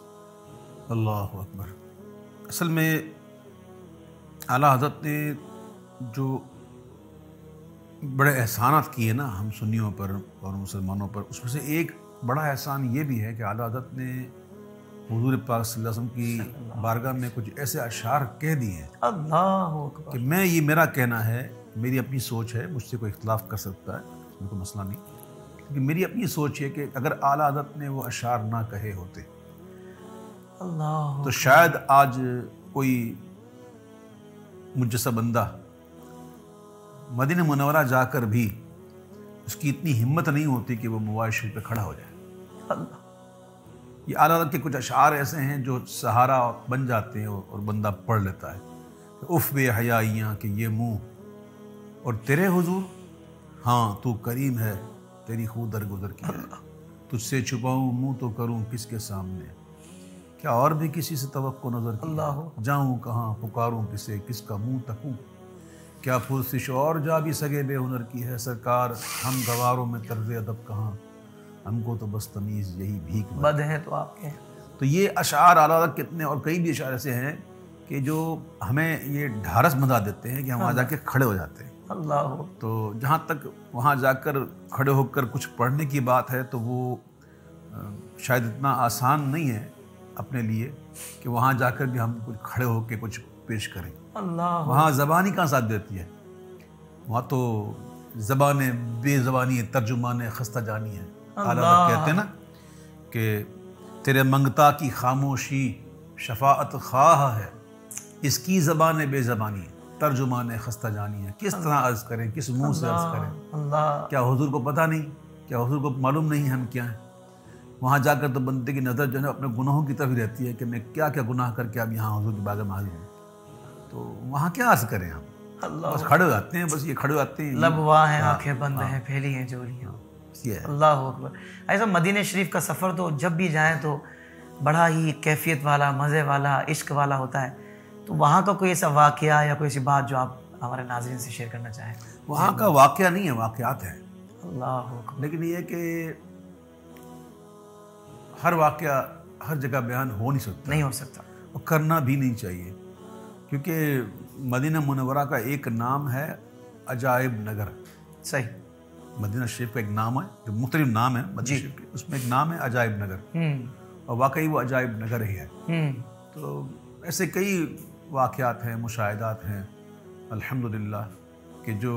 اللہ اکبر. اصل میں اعلیٰ حضرت نے جو بڑے احسانات کیے نا ہم سنیوں پر اور مسلمانوں پر, اس میں سے ایک بڑا احسان یہ بھی ہے کہ اعلیٰ حضرت نے حضور پاک صلی اللہ علیہ وسلم کی بارگاہ میں کچھ ایسے اشعار کہہ دیے ہیں اللہ اکبر کہ میں, یہ میرا کہنا ہے, میری اپنی سوچ ہے, مجھ سے کوئی اختلاف کر سکتا ہے, اس میں کوئی مسئلہ نہیں, لیکن میری اپنی سوچ ہے کہ اگر اعلیٰ حضرت نے وہ اشعار نہ کہے ہوتے اللہ تو شاید آج کوئی مجھ جیسا بندہ مدینہ منورہ جا کر بھی اس کی اتنی ہمت نہیں ہوتی کہ وہ موبائل شریف پہ کھڑا ہو جائے. اللہ. یہ اعلیٰ حضرت کے کچھ اشعار ایسے ہیں جو سہارا بن جاتے ہیں اور بندہ پڑھ لیتا ہے. اف بے حیائیاں کہ یہ منہ اور تیرے حضور, ہاں تو کریم ہے تیری خود درگزر کی ہے, تجھ سے چھپاؤں منہ تو کروں کس کے سامنے, کیا اور بھی کسی سے توقع نظر کی اللہ. جاؤں کہاں پکاروں کسے کس کا منہ تکوں, کیا پرسش اور جا بھی سگے بے ہنر کی ہے سرکار, ہم گواروں میں طرز ادب کہاں, ہم کو تو بس تمیز یہی بھیک بد ہے تو آپ کے. تو یہ اشعار اعلیٰ حضرت کتنے اور کئی بھی اشعار ایسے ہیں کہ جو ہمیں یہ ڈھارس بندھا دیتے ہیں کہ ہم وہاں جا کے کھڑے ہو جاتے ہیں. اللہ. تو جہاں تک وہاں جا کر کھڑے ہو کر کچھ پڑھنے کی بات ہے تو وہ شاید اتنا آسان نہیں ہے اپنے لیے کہ وہاں جا کر بھی ہم کچھ کھڑے ہو کے کچھ پیش کریں. اللہ. وہاں زبان ہی کہاں ساتھ دیتی ہے, وہاں تو زبان بے زبانی ترجمان خستہ جانی ہے. اعلیٰ کہتے ہیں نا کہ تیرے منگتا کی خاموشی شفاعت خواہ ہے, اس کی زبان بے زبانی ترجمان خستہ جانی ہے. کس طرح عرض کریں, کس منہ سے عرض کریں؟ اللہ. کیا حضور کو پتہ نہیں, کیا حضور کو معلوم نہیں ہم کیا ہیں؟ وہاں جا کر تو بندے کی نظر جو ہے اپنے گناہوں کی طرف ہی رہتی ہے کہ میں کیا کیا گناہ کر کے اب یہاں حضور کی بارگاہ میں حاضر ہوں. تو وہاں کیا عرض کریں ہم؟ اللہ. بس کھڑے ہو جاتے ہیں, بس یہ کھڑے ہو جاتے ہیں, لب واہ ہیں آنکھیں بند ہیں پھیلی ہیں جولیاں. اللہ اکبر. ایسا مدینہ شریف کا سفر تو جب بھی جائیں تو بڑا ہی کیفیت والا, مزے والا, عشق والا ہوتا ہے. تو وہاں کا کوئی ایسا واقعہ یا کوئی ایسی بات جو آپ ہمارے ناظرین سے شیئر کرنا چاہیں؟ وہاں کا واقعہ نہیں ہے, واقعات ہیں. اللہ اکبر. لیکن یہ کہ ہر واقعہ ہر جگہ بیان ہو نہیں سکتا, نہیں ہو سکتا, اور کرنا بھی نہیں چاہیے, کیونکہ مدینہ منورہ کا ایک نام ہے عجائب نگر. صحیح. مدینہ شریف کا ایک نام ہے, جو مختلف نام ہے مدینہ شریف کے, اس میں ایک نام ہے عجائب نگر, اور واقعی وہ عجائب نگر ہی ہے. تو ایسے کئی واقعات ہیں, مشاہدات ہیں الحمدللہ کہ جو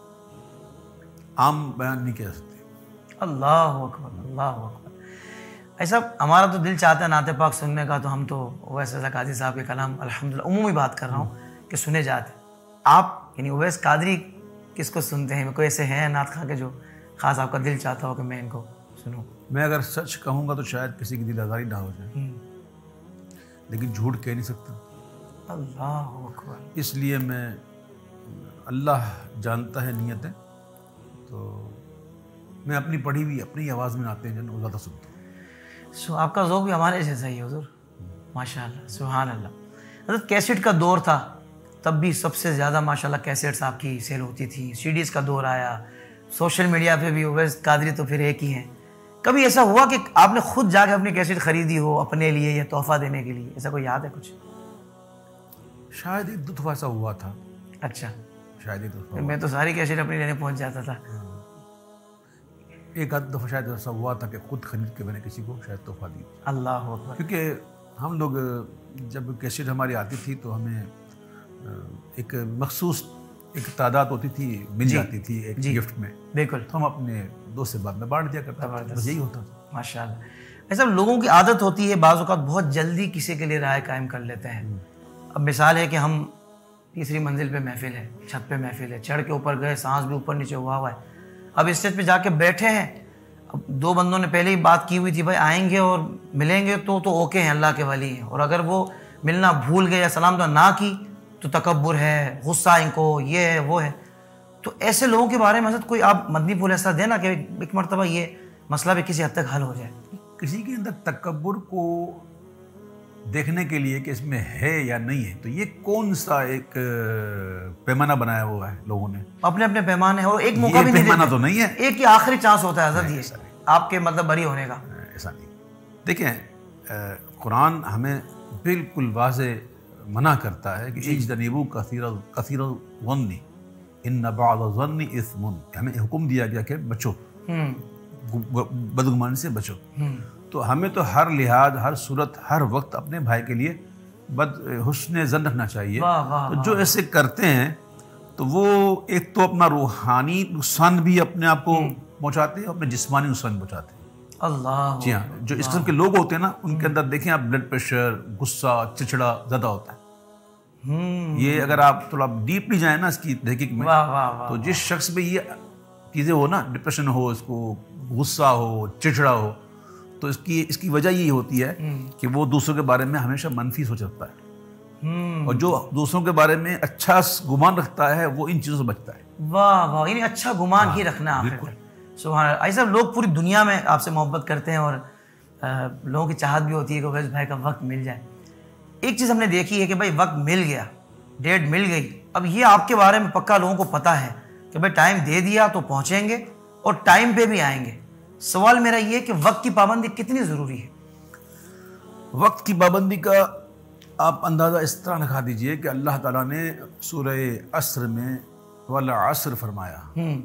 عام بیان نہیں کہہ سکتے. اللہ اکبر. اللہ اکبر. ایسا ہمارا تو دل چاہتا ہے نعت پاک سننے کا, تو ہم تو اویس رضا قادری صاحب کے کلام الحمدللہ عمومی بات کر رہا ہوں کہ سنے جاتے ہیں. آپ یعنی اویس قادری کس کو سنتے ہیں؟ کوئی ایسے ہیں نعت خواں کے جو خاص آپ کا دل چاہتا ہو کہ میں ان کو سنوں؟ میں اگر سچ کہوں گا تو شاید کسی کی دل آزاری نہ ہو جائے, لیکن جھوٹ کہہ نہیں سکتا. اللہ اکبر. اس لیے میں اللہ جانتا ہے نیتیں, تو میں اپنی پڑھی ہوئی اپنی آواز میں آتے ہیں جو زیادہ سنتا ہوں. سو آپ کا ذوق بھی ہمارے جیسا ہی ہے حضور, ماشاء اللہ, سبحان اللہ. حضرت کیسٹ کا دور تھا, تب بھی سب سے زیادہ ماشاء اللہ کیسٹس آپ کی سیل ہوتی تھی. سی ڈیز کا دور آیا, سوشل میڈیا پہ بھی اویس قادری تو پھر ایک ہی ہیں. کبھی ایسا ہوا کہ آپ نے خود جا کے اپنی کیسٹ خریدی ہو اپنے لیے یا تحفہ دینے کے لیے, ایسا کوئی یاد ہے کچھ؟ شاید ایک دو دفعہ ایسا ہوا تھا. اچھا, شاید ایک دو دفعہ میں تو ساری کیسٹ اپنی لینے پہنچ جاتا تھا. ایک آدھ دفعہ شاید ایسا ہوا تھا کہ خود خرید کے میں نے کسی کو شاید تحفہ دی. اللہ اکبر. کیونکہ ہم لوگ جب کیسٹ ہماری آتی تھی تو ہمیں ایک مخصوص ایک تعداد ہوتی تھی, مل جاتی تھی ایک گفٹ میں. بالکل. تو ہم اپنے دوست سے بعد میں بانٹ دیا کرتے تھے, بس یہی ہوتا تھا. ماشاء اللہ. ایسا لوگوں کی عادت ہوتی ہے بعض اوقات بہت جلدی کسی کے لیے رائے قائم کر لیتے ہیں. اب مثال ہے کہ ہم تیسری منزل پہ محفل ہے, چھت پہ محفل ہے, چڑھ کے اوپر گئے, سانس بھی اوپر نیچے ہوا ہوا ہے. اب اسٹیج پہ جا کے بیٹھے ہیں, اب دو بندوں نے پہلے ہی بات کی ہوئی تھی بھائی آئیں گے اور ملیں گے تو تو اوکے ہیں, اللہ کے ولی ہیں, اور اگر وہ ملنا بھول گئے یا سلام دعا نہ کی تو تکبر ہے, غصہ ان کو, یہ ہے وہ ہے. تو ایسے لوگوں کے بارے میں حضرت کوئی آپ مدنی پھول ایسا دینا کہ ایک مرتبہ یہ مسئلہ بھی کسی حد تک حل ہو جائے. کسی کے اندر تکبر کو دیکھنے کے لیے کہ اس میں ہے یا نہیں ہے, تو یہ کون سا ایک پیمانہ بنایا ہوا ہے لوگوں نے؟ اپنے اپنے پیمانے, اور ایک موقع بھی نہیں پیمانہ تو نہیں ہے, ایک ہی آخری چانس ہوتا ہے حضرت یہ آپ کے مطلب بری ہونے کا. ایسا نہیں. دیکھیں قرآن ہمیں بالکل واضح منع کرتا ہے کہ اجتنبوا کثیر کثیر الظن ان بعض الظن اثم. ہمیں حکم دیا گیا کہ بچو, بدگمانی سے بچو. تو ہمیں تو ہر لحاظ, ہر صورت, ہر وقت اپنے بھائی کے لیے بد حسن ظن رکھنا چاہیے. تو جو ایسے کرتے ہیں تو وہ ایک تو اپنا روحانی نقصان بھی اپنے آپ کو پہنچاتے ہیں, اپنے جسمانی نقصان پہنچاتے ہیں. اللہ. جی ہاں, جو اس قسم کے لوگ ہوتے ہیں نا ان کے اندر دیکھیں آپ بلڈ پریشر, غصہ, چچڑا زیادہ ہوتا ہے. یہ اگر آپ تھوڑا ڈیپلی جائیں نا اس کی تحقیق میں, تو جس شخص میں یہ چیزیں ہو نا, ڈپریشن ہو, اس کو غصہ ہو, چچڑا ہو, تو اس کی اس کی وجہ یہ ہوتی ہے کہ وہ دوسروں کے بارے میں ہمیشہ منفی سوچ رکھتا ہے, اور جو دوسروں کے بارے میں اچھا گمان رکھتا ہے وہ ان چیزوں سے بچتا ہے. واہ واہ, یعنی اچھا گمان ہی رکھنا. سبحان اللہ. ایسا لوگ پوری دنیا میں آپ سے محبت کرتے ہیں اور لوگوں کی چاہت بھی ہوتی ہے کہ اویس بھائی کا وقت مل جائے. ایک چیز ہم نے دیکھی ہے کہ بھائی وقت مل گیا, ڈیٹ مل گئی, اب یہ آپ کے بارے میں پکا لوگوں کو پتہ ہے کہ بھائی ٹائم دے دیا تو پہنچیں گے اور ٹائم پہ بھی آئیں گے. سوال میرا یہ کہ وقت کی پابندی کتنی ضروری ہے؟ وقت کی پابندی کا آپ اندازہ اس طرح لگا دیجئے کہ اللہ تعالیٰ نے سورہ عصر میں والعصر فرمایا,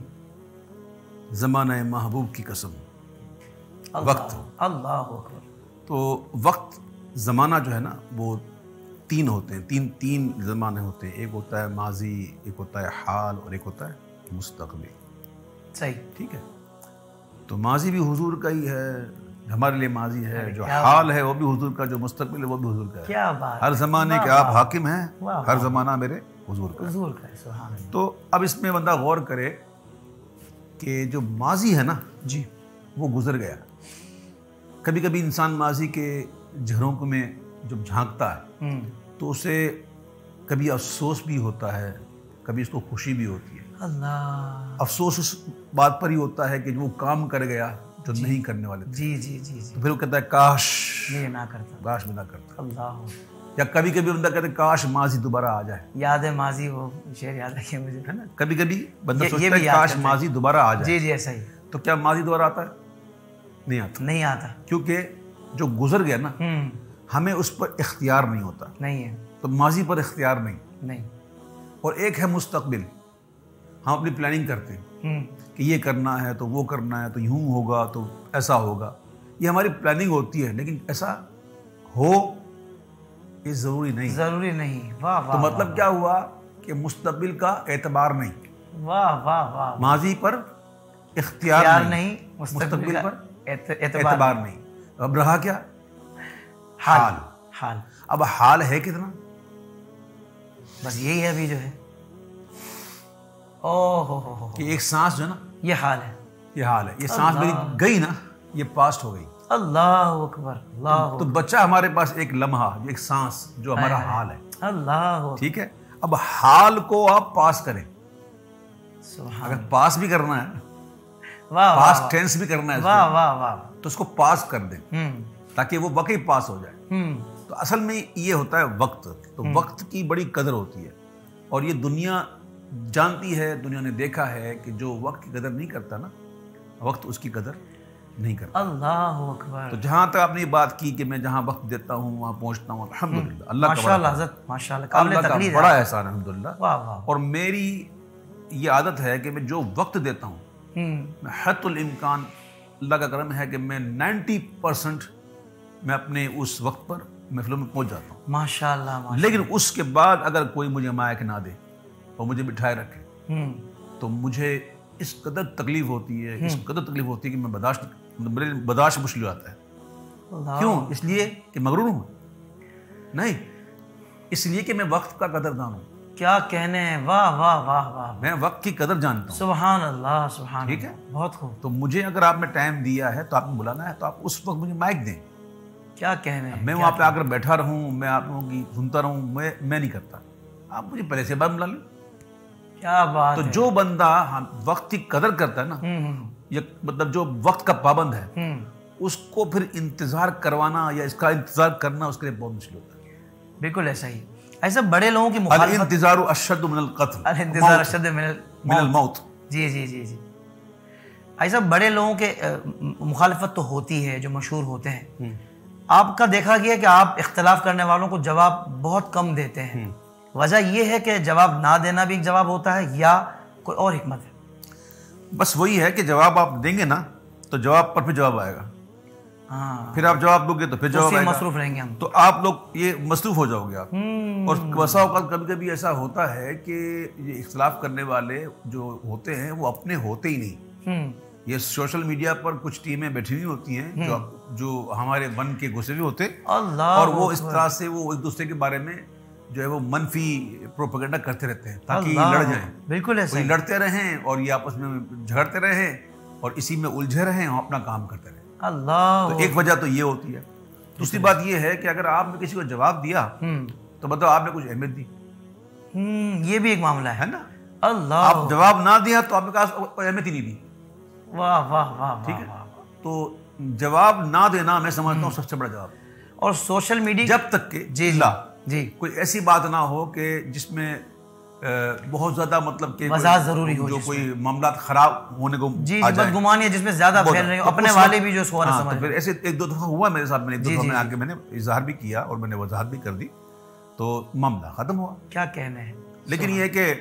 زمانہ محبوب کی قسم. وقت, اللہ اکبر. تو وقت زمانہ جو ہے نا وہ تین ہوتے ہیں, تین تین زمانے ہوتے ہیں. ایک ہوتا ہے ماضی, ایک ہوتا ہے حال, اور ایک ہوتا ہے مستقبل. صحیح, ٹھیک ہے. تو ماضی بھی حضور کا ہی ہے, ہمارے لیے ماضی ہے. جو حال ہے وہ بھی حضور کا, جو مستقبل ہے وہ بھی حضور کا ہے. کیا بات. ہر زمانے کے آپ حاکم ہیں, ہر زمانہ میرے حضور کا حضور کا ہے. سبحان اللہ. تو اب اس میں بندہ غور کرے کہ جو ماضی ہے نا جی وہ گزر گیا. کبھی کبھی انسان ماضی کے جھرونکوں میں جب جھانکتا ہے تو اسے کبھی افسوس بھی ہوتا ہے, کبھی اس کو خوشی بھی ہوتی ہے. اللہ. افسوس اس بات پر ہی ہوتا ہے کہ جو وہ کام کر گیا جو نہیں کرنے والے تھے. جی جی جی تو پھر وہ کہتا ہے کاش یہ نہ کرتا, کاش میں نہ کرتا. اللہ. یا کبھی کبھی بندہ کہتا ہے کاش ماضی دوبارہ آ جائے. یاد ہے ماضی, وہ شعر یاد رکھے مجھے, ہے نا. کبھی کبھی بندہ یہ سوچتا بھی ہے کاش ماضی دوبارہ آ جائے. جی جی ایسا ہی. تو کیا ماضی دوبارہ آتا ہے؟ نہیں آتا. نہیں آتا, کیونکہ جو گزر گیا نا ہمیں اس پر اختیار نہیں ہوتا. نہیں ہے. تو ماضی پر اختیار نہیں. نہیں. اور ایک ہے مستقبل, ہم اپنی پلاننگ کرتے ہیں کہ یہ کرنا ہے تو وہ کرنا ہے, تو یوں ہوگا تو ایسا ہوگا. یہ ہماری پلاننگ ہوتی ہے, لیکن ایسا ہو یہ ضروری نہیں. ضروری نہیں. واہ واہ. تو مطلب کیا ہوا کہ مستقبل کا اعتبار نہیں, واہ واہ واہ. ماضی پر اختیار نہیں, مستقبل پر اعتبار نہیں. اب رہا کیا؟ حال. حال. اب حال ہے کتنا؟ بس یہی ہے ابھی جو ہے. او ہو ہو کہ ایک سانس جو ہے نا یہ حال ہے, یہ حال ہے. یہ سانس میری گئی نا, یہ پاسٹ ہو گئی. اللہ اکبر، اللہ تو بچہ ہمارے پاس ایک لمحہ، ایک سانس جو ہمارا حال ہے، اللہ، ٹھیک ہے. اب حال کو آپ پاس کریں. سبحان، اگر پاس بھی کرنا ہے، واہ پاس ٹینس بھی کرنا ہے اس واہ کو، واہ واہ، تو اس کو پاس کر دیں ہوں تاکہ وہ واقعی پاس ہو جائے. ہوں تو اصل میں یہ ہوتا ہے وقت. تو وقت کی بڑی قدر ہوتی ہے، اور یہ دنیا جانتی ہے، دنیا نے دیکھا ہے کہ جو وقت کی قدر نہیں کرتا نا، وقت اس کی قدر نہیں کرتا. اللہ اکبر. تو جہاں تک آپ نے یہ بات کی کہ میں جہاں وقت دیتا ہوں وہاں پہنچتا ہوں، الحمدللہ، اللہ کا ماشاء اللہ بڑا حضرت، ماشاء اللہ، قابل اللہ کا تقلید ہے. بڑا احسان ہے الحمدللہ. واہ واہ، اور میری یہ عادت ہے کہ میں جو وقت دیتا ہوں، ہوں میں حت الامکان، اللہ کا کرم ہے کہ میں نائنٹی پرسنٹ میں اپنے اس وقت پر محفلوں میں پہنچ جاتا ہوں. ماشاء اللہ، ماشاء لیکن اس کے بعد اگر کوئی مجھے مائک نہ دے اور مجھے بٹھائے رکھے ہوں تو مجھے اس قدر تکلیف ہوتی ہے، اس قدر تکلیف ہوتی ہے کہ میں برداشت میرے برداشت مشکل آتا ہے. اللہ، کیوں؟ اس لیے کہ مغرور ہوں؟ نہیں، اس لیے کہ میں وقت کا قدردان ہوں. کیا کہنے ہیں، واہ واہ واہ واہ، میں وقت کی قدر جانتا ہوں. سبحان اللہ، سبحان ٹھیک اللہ، ہے؟ بہت خوب. تو مجھے اگر آپ نے ٹائم دیا ہے تو آپ نے بلانا ہے تو آپ اس وقت مجھے مائک دیں. کیا کہنے ہیں، میں وہاں پہ آ کر بیٹھا رہوں، میں آپ لوگوں کی سنتا رہوں، میں میں نہیں کرتا. آپ مجھے پہلے سے بعد بلا لیں. کیا بات تو ہے. جو بندہ وقت کی قدر کرتا ہے نا، ہوں ہوں یا مطلب جو وقت کا پابند ہے، ہوں، اس کو پھر انتظار کروانا یا اس کا انتظار کرنا اس کے لیے بہت مشکل ہوتا ہے. بالکل ایسا ہی. ایسا بڑے لوگوں کی مخالفت، الانتظار اشد من القتل، الانتظار اشد من من الموت. جی جی جی جی. ایسا بڑے لوگوں کے مخالفت تو ہوتی ہے جو مشہور ہوتے ہیں. آپ کا دیکھا گیا کہ آپ اختلاف کرنے والوں کو جواب بہت کم دیتے ہیں. وجہ یہ ہے کہ جواب نہ دینا بھی ایک جواب ہوتا ہے یا کوئی اور حکمت ہے؟ بس وہی ہے کہ جواب آپ دیں گے نا تو جواب پر پھر جواب آئے گا. ہاں، پھر آپ جواب دو گے تو پھر جواب آئے گا. مصروف رہیں گے ہم. تو آپ لوگ یہ مصروف ہو جاؤ گے آپ. اور بسا اوقات کبھی کبھی ایسا ہوتا ہے کہ یہ اختلاف کرنے والے جو ہوتے ہیں وہ اپنے ہوتے ہی نہیں. یہ سوشل میڈیا پر کچھ ٹیمیں بیٹھی ہوئی ہوتی ہیں جو جو ہمارے من کے گھسے ہوئے ہوتے، اللہ، اور وہ اس طرح سے وہ ایک دوسرے کے بارے میں جو ہے وہ منفی پروپیگنڈا کرتے رہتے ہیں تاکہ یہ لڑ جائیں. بالکل ایسا وہی لڑتے رہیں اور یہ آپس میں جھگڑتے رہیں اور اسی میں الجھے رہیں اور اپنا کام کرتے رہیں. اللہ. تو ایک وجہ تو یہ ہوتی ہے. دوسری بات یہ ہے کہ اگر آپ نے کسی کو جواب دیا تو مطلب آپ نے کچھ اہمیت دی. ہوں، یہ بھی ایک معاملہ ہے نا. اللہ. آپ جواب نہ دیا تو آپ نے کہا کوئی اہمیت ہی نہیں دی. واہ واہ واہ، ٹھیک ہے. تو جواب نہ دینا میں سمجھتا ہوں سب سے بڑا جواب. اور سوشل میڈیا، جب تک کہ جی لا جی کوئی ایسی بات نہ ہو کہ جس میں بہت زیادہ مطلب کہ وضاحت ضروری ہو، جو کوئی معاملات خراب ہونے کو جی بدگمانی ہے جس میں زیادہ پھیل رہی ہو، اپنے والے بھی جو اس کو نہ سمجھ. پھر ایسے ایک دو دفعہ ہوا میرے ساتھ، میں نے ایک دو دفعہ میں آگے میں نے اظہار بھی کیا اور میں نے وضاحت بھی کر دی تو معاملہ ختم ہوا. کیا کہنے ہیں. لیکن یہ ہے کہ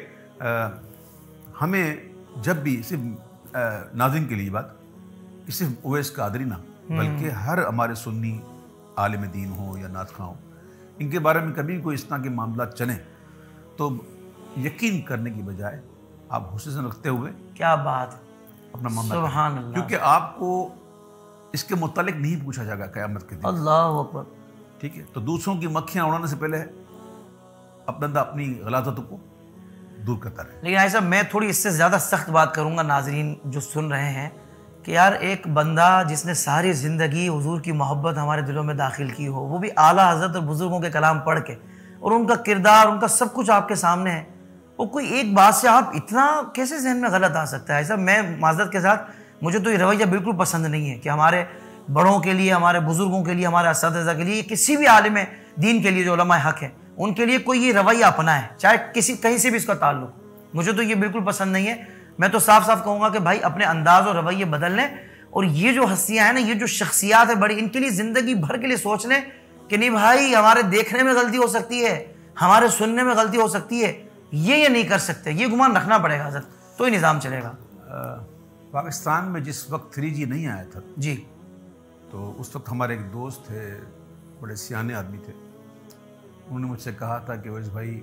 ہمیں جب بھی صرف ناظرین کے لیے بات کہ صرف اویس قادری نہ بلکہ ہر ہمارے سنی عالم دین ہو یا نعت خواں ہو، ان کے بارے میں کبھی کوئی اس طرح کے معاملات چلیں تو یقین کرنے کی بجائے آپ حسن رکھتے ہوئے کیا بات، اپنا معاملہ سبحان اللہ، کیونکہ آپ کو اس کے متعلق نہیں پوچھا جائے گا قیامت کے دن. اللہ اکبر. ٹھیک ہے. تو دوسروں کی مکھیاں اڑانے سے پہلے اپنا بندہ اپنی غلاظتوں کو دور کرتا رہے. لیکن ایسا میں تھوڑی اس سے زیادہ سخت بات کروں گا ناظرین جو سن رہے ہیں کہ یار ایک بندہ جس نے ساری زندگی حضور کی محبت ہمارے دلوں میں داخل کی ہو، وہ بھی اعلیٰ حضرت اور بزرگوں کے کلام پڑھ کے، اور ان کا کردار، ان کا سب کچھ آپ کے سامنے ہے، وہ کوئی ایک بات سے آپ اتنا کیسے ذہن میں غلط آ سکتا ہے؟ ایسا میں معذرت کے ساتھ، مجھے تو یہ رویہ بالکل پسند نہیں ہے کہ ہمارے بڑوں کے لیے، ہمارے بزرگوں کے لیے، ہمارے اساتذہ کے لیے، کسی بھی عالم دین کے لیے جو علماء حق ہیں ان کے لیے کوئی یہ رویہ اپنا ہے، چاہے کسی کہیں سے بھی اس کا تعلق، مجھے تو یہ بالکل پسند نہیں ہے. میں تو صاف صاف کہوں گا کہ بھائی اپنے انداز اور رویے بدل لیں، اور یہ جو ہستیاں ہیں نا، یہ جو شخصیات ہیں بڑی، ان کے لیے زندگی بھر کے لیے سوچ لیں کہ نہیں بھائی ہمارے دیکھنے میں غلطی ہو سکتی ہے، ہمارے سننے میں غلطی ہو سکتی ہے، یہ یہ نہیں کر سکتے، یہ گمان رکھنا پڑے گا حضرت، تو ہی نظام چلے گا. پاکستان میں جس وقت تھری جی نہیں آیا تھا جی، تو اس وقت ہمارے ایک دوست تھے، بڑے سیانے آدمی تھے، انہوں نے مجھ سے کہا تھا کہ ویس بھائی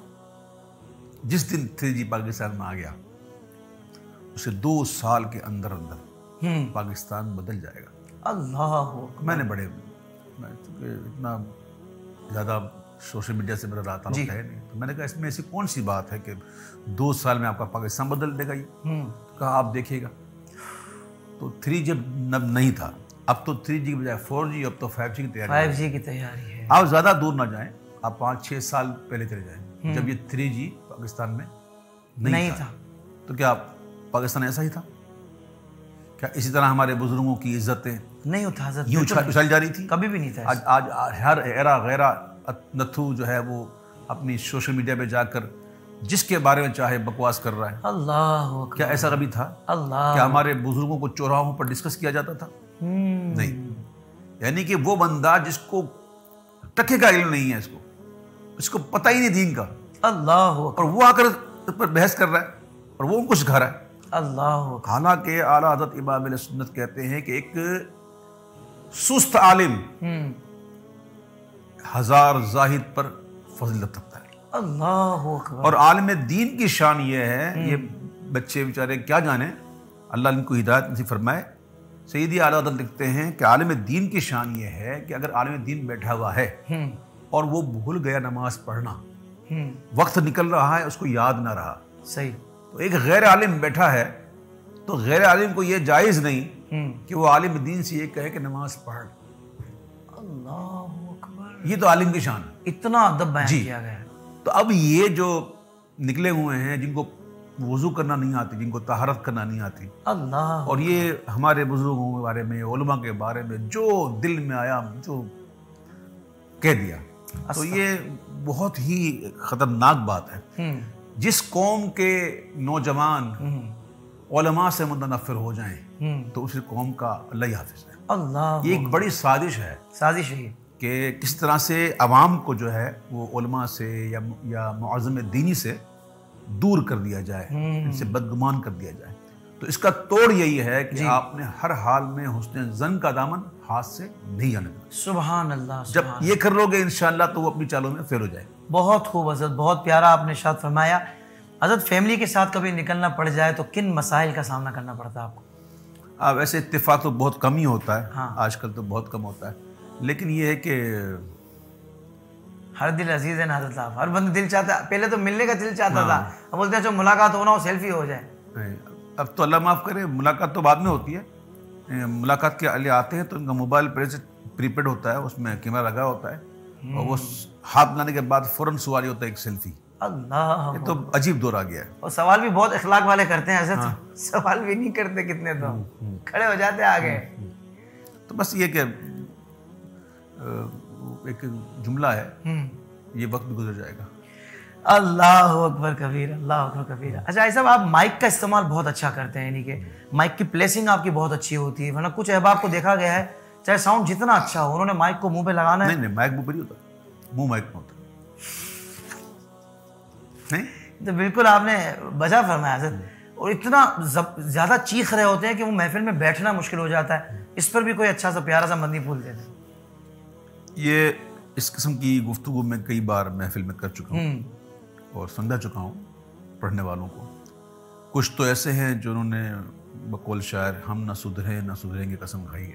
جس دن تھری جی پاکستان میں آ گیا اسے دو سال کے اندر اندر پاکستان بدل جائے گا. اللہ. میں نے بڑے میں چونکہ اتنا زیادہ سوشل میڈیا سے میرا رابطہ ہے نہیں، تو میں نے کہا اس میں ایسی کون سی بات ہے کہ دو سال میں آپ کا پاکستان بدل دے گا؟ یہ کہا آپ دیکھیے گا. تو تھری جب نب نہیں تھا، اب تو تھری جی کی بجائے فور جی، اب تو فائیو جی کی تیاری فائیو جی کی تیاری ہے. آپ زیادہ دور نہ جائیں، آپ پانچ چھ سال پہلے چلے جائیں جب یہ تھری جی پاکستان میں نہیں تھا. تو کیا پاکستان ایسا ہی تھا؟ کیا اسی طرح ہمارے بزرگوں کی عزتیں نہیں ہوتا حضرت، یوں اچھالی جا رہی تھی؟ کبھی بھی نہیں تھا. آج آج ہر ایرا غیرہ نتھو جو ہے وہ اپنی سوشل میڈیا پہ جا کر جس کے بارے میں چاہے بکواس کر رہا ہے. اللہ اکبر. کیا ایسا کبھی تھا؟ اللہ. کیا ہمارے بزرگوں کو چوراہوں پر ڈسکس کیا جاتا تھا؟ نہیں. یعنی کہ وہ بندہ جس کو ٹکے کا علم نہیں ہے، اس کو اس کو پتہ ہی نہیں دین کا، اللہ اور وہ آ کر اس پر بحث کر رہا ہے اور وہ ان کو سکھا رہا ہے. اللہ. حالانکہ اعلیٰ حضرت امام اہل سنت کہتے ہیں کہ ایک سست عالم ہزار زاہد پر فضیلت رکھتا ہے. اللہ اکبر. اور عالم دین کی شان یہ ہے، یہ بچے بیچارے کیا جانے، اللہ ان کو ہدایت نصیب فرمائے. سیدی اعلیٰ حضرت لکھتے ہیں کہ عالم دین کی شان یہ ہے کہ اگر عالم دین بیٹھا ہوا ہے اور وہ بھول گیا نماز پڑھنا، وقت نکل رہا ہے، اس کو یاد نہ رہا، صحیح، تو ایک غیر عالم بیٹھا ہے تو غیر عالم کو یہ جائز نہیں کہ وہ عالم دین سے یہ کہے کہ نماز پڑھ. اللہ اکبر. یہ تو عالم کی شان ہے. اتنا ادب بیان کیا گیا ہے. تو اب یہ جو نکلے ہوئے ہیں جن کو وضو کرنا نہیں آتی، جن کو طہارت کرنا نہیں آتی، اللہ، اور یہ ہمارے بزرگوں کے بارے میں، علماء کے بارے میں جو دل میں آیا جو کہہ دیا، تو یہ بہت ہی خطرناک بات ہے. جس قوم کے نوجوان علماء سے متنفر ہو جائیں تو اس قوم کا اللہ ہی حافظ ہے. اللہ، یہ ایک بڑی سازش ہے سازش ہے کہ کس طرح سے عوام کو جو ہے وہ علماء سے یا یا معظم دینی سے دور کر دیا جائے، ان سے بدگمان کر دیا جائے. تو اس کا توڑ یہی ہے کہ آپ نے ہر حال میں حسن ظن کا دامن ہاتھ سے نہیں آنے دینا. سبحان اللہ. جب یہ کر لو گے انشاءاللہ تو وہ اپنی چالوں میں فیل ہو جائے. بہت خوب حضرت، بہت پیارا آپ نے ارشاد فرمایا. حضرت فیملی کے ساتھ کبھی نکلنا پڑ جائے تو کن مسائل کا سامنا کرنا پڑتا ہے آپ کو؟ اب ویسے اتفاق تو بہت کم ہی ہوتا ہے، آج کل تو بہت کم ہوتا ہے، لیکن یہ ہے کہ ہر دل عزیز ہے نا حضرت صاحب. ہر بندہ دل چاہتا ہے، پہلے تو ملنے کا دل چاہتا تھا، اب بولتے ہیں جو ملاقات ہونا ہو سیلفی ہو جائے. اب تو اللہ معاف کرے، ملاقات تو بعد میں ہوتی ہے. ملاقات کے لیے آتے ہیں تو ان کا موبائل پہلے سے پری پیڈ ہوتا ہے، اس میں کیمرہ لگا ہوتا ہے، اور وہ ہاتھ لانے کے بعد فوراً سواری ہوتا ہے ایک سیلفی. اللہ، یہ تو عجیب دور آ گیا ہے. اور سوال بھی بہت اخلاق والے کرتے ہیں حضرت، سوال بھی نہیں کرتے کتنے، تو کھڑے ہو جاتے آگے. تو بس یہ کہ ایک جملہ ہے، یہ وقت بھی گزر جائے گا. اللہ اکبر کبیر، اللہ اکبر کبیر. اچھا ایسا آپ مائک کا استعمال بہت اچھا کرتے ہیں، یعنی کہ مائک کی پلیسنگ آپ کی بہت اچھی ہوتی ہے، ورنہ کچھ احباب کو دیکھا گیا ہے چاہے ساؤنڈ جتنا اچھا ہو، انہوں نے مائک کو منہ پہ لگانا ہے. نہیں نہیں، مائک منہ پہ نہیں ہوتا، منہ مائک میں ہوتا نہیں. تو بالکل آپ نے بجا فرمایا حضرت. اور اتنا زیادہ چیخ رہے ہوتے ہیں کہ وہ محفل میں بیٹھنا مشکل ہو جاتا ہے. اس پر بھی کوئی اچھا سا پیارا سا مدنی پھول دے دیں. یہ اس قسم کی گفتگو میں کئی بار محفل میں کر چکا ہوں اور سمجھا چکا ہوں پڑھنے والوں کو. کچھ تو ایسے ہیں جو انہوں نے بقول شاعر ہم نہ سدھریں نہ سدھریں گے قسم کھائی ہے،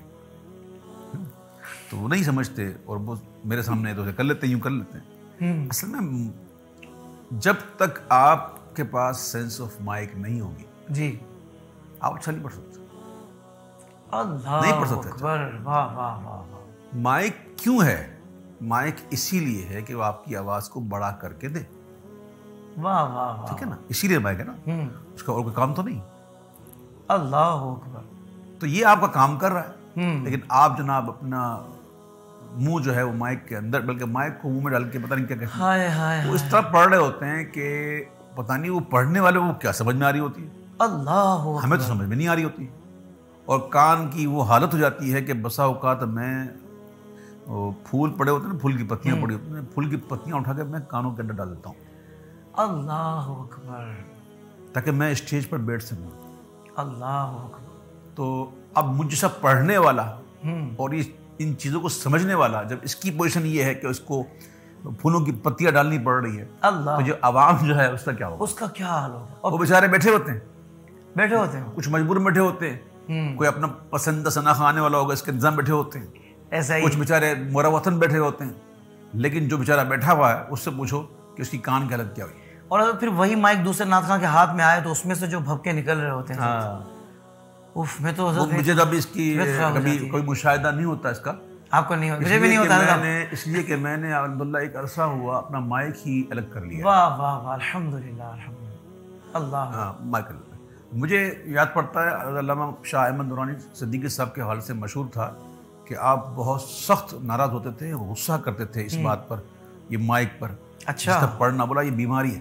تو وہ نہیں سمجھتے اور وہ میرے سامنے تو کر لیتے، یوں کر لیتے ہیں. اصل میں جب تک آپ کے پاس سینس آف مائک نہیں ہوگی جی آپ اچھا نہیں پڑھ سکتے. اللہ نہیں پڑھ سکتے. اکبر، واہ واہ واہ. مائک کیوں ہے؟ مائک اسی لیے ہے کہ وہ آپ کی آواز کو بڑا کر کے دے. واہ واہ، ٹھیک ہے نا، اسی لیے مائک ہے نا، اس کا اور کوئی کام تو نہیں. اللہ اکبر. تو یہ آپ کا کام کر رہا ہے، لیکن آپ جناب اپنا منہ جو ہے وہ مائک کے اندر، بلکہ مائک کو منہ میں ڈال کے پتہ نہیں کیا کہتے ہیں، وہ اس طرح پڑھ رہے ہوتے ہیں کہ پتہ نہیں وہ پڑھنے والے وہ کیا سمجھ میں آ رہی ہوتی ہے. اللہ، ہمیں تو سمجھ میں نہیں آ رہی ہوتی. اور کان کی وہ حالت ہو جاتی ہے کہ بسا اوقات میں پھول پڑے ہوتے ہیں نا، پھول کی پتیاں پڑی ہوتی ہیں، پھول کی پتیاں اٹھا کے میں کانوں کے اندر ڈال دیتا ہوں. اللہ اکبر. تاکہ میں اسٹیج پر بیٹھ سکوں. اللہ اکبر. تو اب مجھ جیسا پڑھنے والا اور یہ ان چیزوں کو سمجھنے والا جب اس کی پوزیشن یہ ہے کہ اس کو پھولوں کی پتیاں ڈالنی پڑ رہی ہے، اللہ، تو جو عوام جو ہے اس کا کیا ہوگا؟ اس کا کیا حال ہوگا؟ وہ بیچارے بیٹھے ہوتے ہیں بیٹھے ہوتے ہیں کچھ مجبور بیٹھے ہوتے ہیں، کوئی اپنا پسندیدہ سناخہ آنے والا ہوگا اس کے انتظام بیٹھے ہوتے ہیں، ایسا ہی کچھ بیچارے مورا وطن بیٹھے ہوتے ہیں. لیکن جو بیچارہ بیٹھا ہوا ہے اس سے پوچھو کہ اس کی کان کی حالت کیا ہوئی. اور پھر وہی مائک دوسرے نعت خواں کے ہاتھ میں آئے تو اس میں سے جو بھبکے نکل رہے ہوتے ہیں، اوف میں تو وہ مجھے کبھی اس کی کبھی کوئی مشاہدہ نہیں ہوتا اس کا. آپ کو نہیں ہوتا, مجھے بھی نہیں ہوتا. میں نے اس لیے کہ میں نے الحمدللہ ایک عرصہ ہوا اپنا مائک ہی الگ کر لیا. واہ واہ واہ الحمدللہ الحمدللہ اللہ. ہاں مائک الگ. مجھے یاد پڑتا ہے علامہ شاہ احمد نورانی صدیقی صاحب کے حوالے سے مشہور تھا کہ آپ بہت سخت ناراض ہوتے تھے, غصہ کرتے تھے اس بات پر, یہ مائک پر. اچھا. پڑھنا بولا یہ بیماری ہے,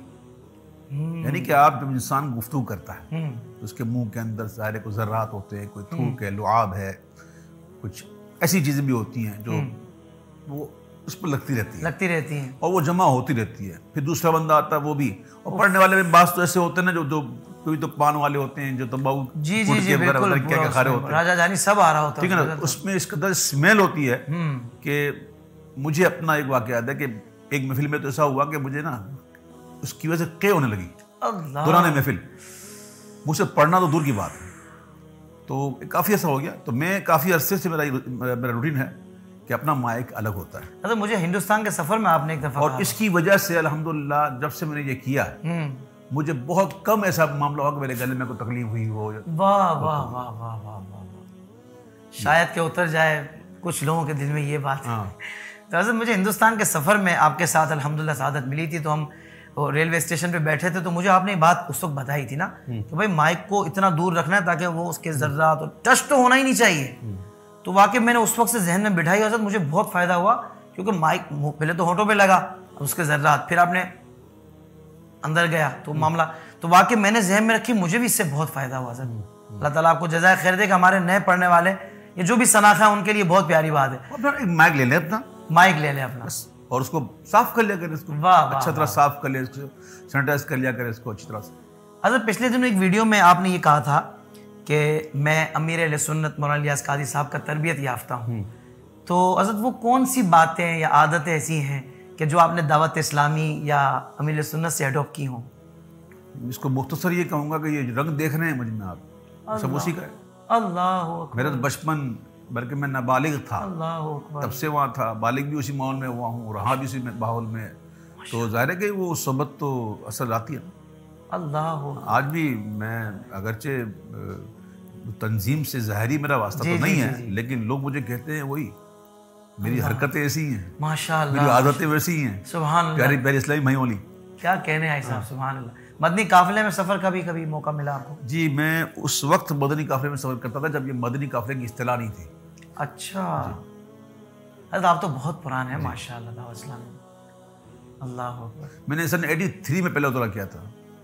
یعنی کہ آپ جب انسان گفتگو کرتا ہے تو اس کے منہ کے اندر ظاہر کو ذرات ہوتے ہیں, کوئی تھوک ہے, لعاب ہے, کچھ ایسی چیزیں بھی ہوتی ہیں جو وہ اس پر لگتی رہتی ہیں لگتی رہتی ہیں اور وہ جمع ہوتی رہتی ہے. پھر دوسرا بندہ آتا ہے وہ بھی, اور پڑھنے والے میں بعض تو ایسے ہوتے ہیں نا جو جو کوئی تو پان والے ہوتے ہیں جو تمباکو جی جی جی بالکل کیا کیا کھا رہے ہوتے ہیں, راجا جانی سب آ رہا ہوتا ہے, ٹھیک ہے نا. اس میں اس قدر اسمیل ہوتی ہے کہ مجھے اپنا ایک واقعہ یاد ہے کہ ایک محفل میں تو ایسا ہوا کہ مجھے نا اس کی وجہ سے قے ہونے لگی دوران محفل. مجھ سے پڑھنا تو دور کی بات ہے, تو کافی ایسا ہو گیا. تو میں کافی عرصے سے میرا میرا روٹین ہے کہ اپنا مائک الگ ہوتا ہے. اچھا مجھے ہندوستان کے سفر میں آپ نے ایک دفعہ, اور اس کی وجہ سے الحمدللہ جب سے میں نے یہ کیا مجھے بہت کم ایسا معاملہ ہوا کہ میرے گلے میں کوئی تکلیف ہوئی ہو. واہ واہ واہ واہ واہ واہ, شاید کہ اتر جائے کچھ لوگوں کے دل میں یہ بات. تو حضرت مجھے ہندوستان کے سفر میں آپ کے ساتھ الحمدللہ سعادت ملی تھی, تو ہم ریلوے اسٹیشن پہ بیٹھے تھے, تو مجھے آپ نے بات اس وقت بتائی تھی نا کہ بھائی مائک کو اتنا دور رکھنا ہے تاکہ وہ اس کے ذرات اور ٹچ تو ہونا ہی نہیں چاہیے. تو واقعی میں نے اس وقت سے ذہن میں بٹھائی, حضرت مجھے بہت فائدہ ہوا کیونکہ مائک پہلے تو ہونٹوں پہ لگا, اس کے ذرات, پھر آپ نے اندر گیا تو معاملہ, تو واقعی میں نے ذہن میں رکھی, مجھے بھی اس سے بہت فائدہ ہوا. حضرت اللہ تعالیٰ آپ کو جزائے خیر دے کہ ہمارے نئے پڑھنے والے یہ جو بھی شناخت ہے ان کے لیے بہت پیاری بات ہے. مائک لے لیں اپنا, مائک لے لیں اپنا اور اس کو صاف کر لیا کریں, اس کو اچھا طرح صاف کر لیا, اس کو سینیٹائز کر لیا کریں اس کو اچھی طرح سے. حضرت پچھلے دنوں ایک ویڈیو میں آپ نے یہ کہا تھا کہ میں امیر اہل سنت مولانا الیاس قادری صاحب کا تربیت یافتہ ہوں, تو حضرت وہ کون سی باتیں یا عادتیں ایسی ہیں کہ جو آپ نے دعوت اسلامی یا امیر اہل سنت سے اڈاپٹ کی ہوں؟ اس کو مختصر یہ کہوں گا کہ یہ رنگ دیکھ رہے ہیں مجھ میں آپ, سب اسی کا ہے. اللہ اکبر. میرا تو بچپن, بلکہ میں نابالغ تھا اللہ اکبر, تب سے وہاں تھا, بالغ بھی اسی ماحول میں ہوا ہوں, رہا بھی اسی ماحول میں, تو ظاہر ہے کہ وہ صحبت تو اثر آتی ہے. اللہ آج بھی میں اگرچہ تنظیم سے ظاہری میرا واسطہ تو نہیں ہے, لیکن لوگ مجھے کہتے ہیں وہی میری حرکتیں ایسی ہیں, ماشاء اللہ, میری عادتیں ویسی ہیں. سبحان اللہ, پیاری پیاری اسلامی بھائی والی, کیا کہنے ہیں صاحب, سبحان اللہ. مدنی قافلے میں سفر کا بھی کبھی موقع ملا آپ کو؟ جی میں اس وقت مدنی قافلے میں سفر کرتا تھا جب یہ مدنی قافلے کی اصطلاح نہیں تھی. اچھا حضرت آپ تو بہت پرانے ہیں ماشاء اللہ دعوت اسلامی. اللہ اکبر. میں نے سن ایٹی تھری میں پہلے اترا کیا تھا.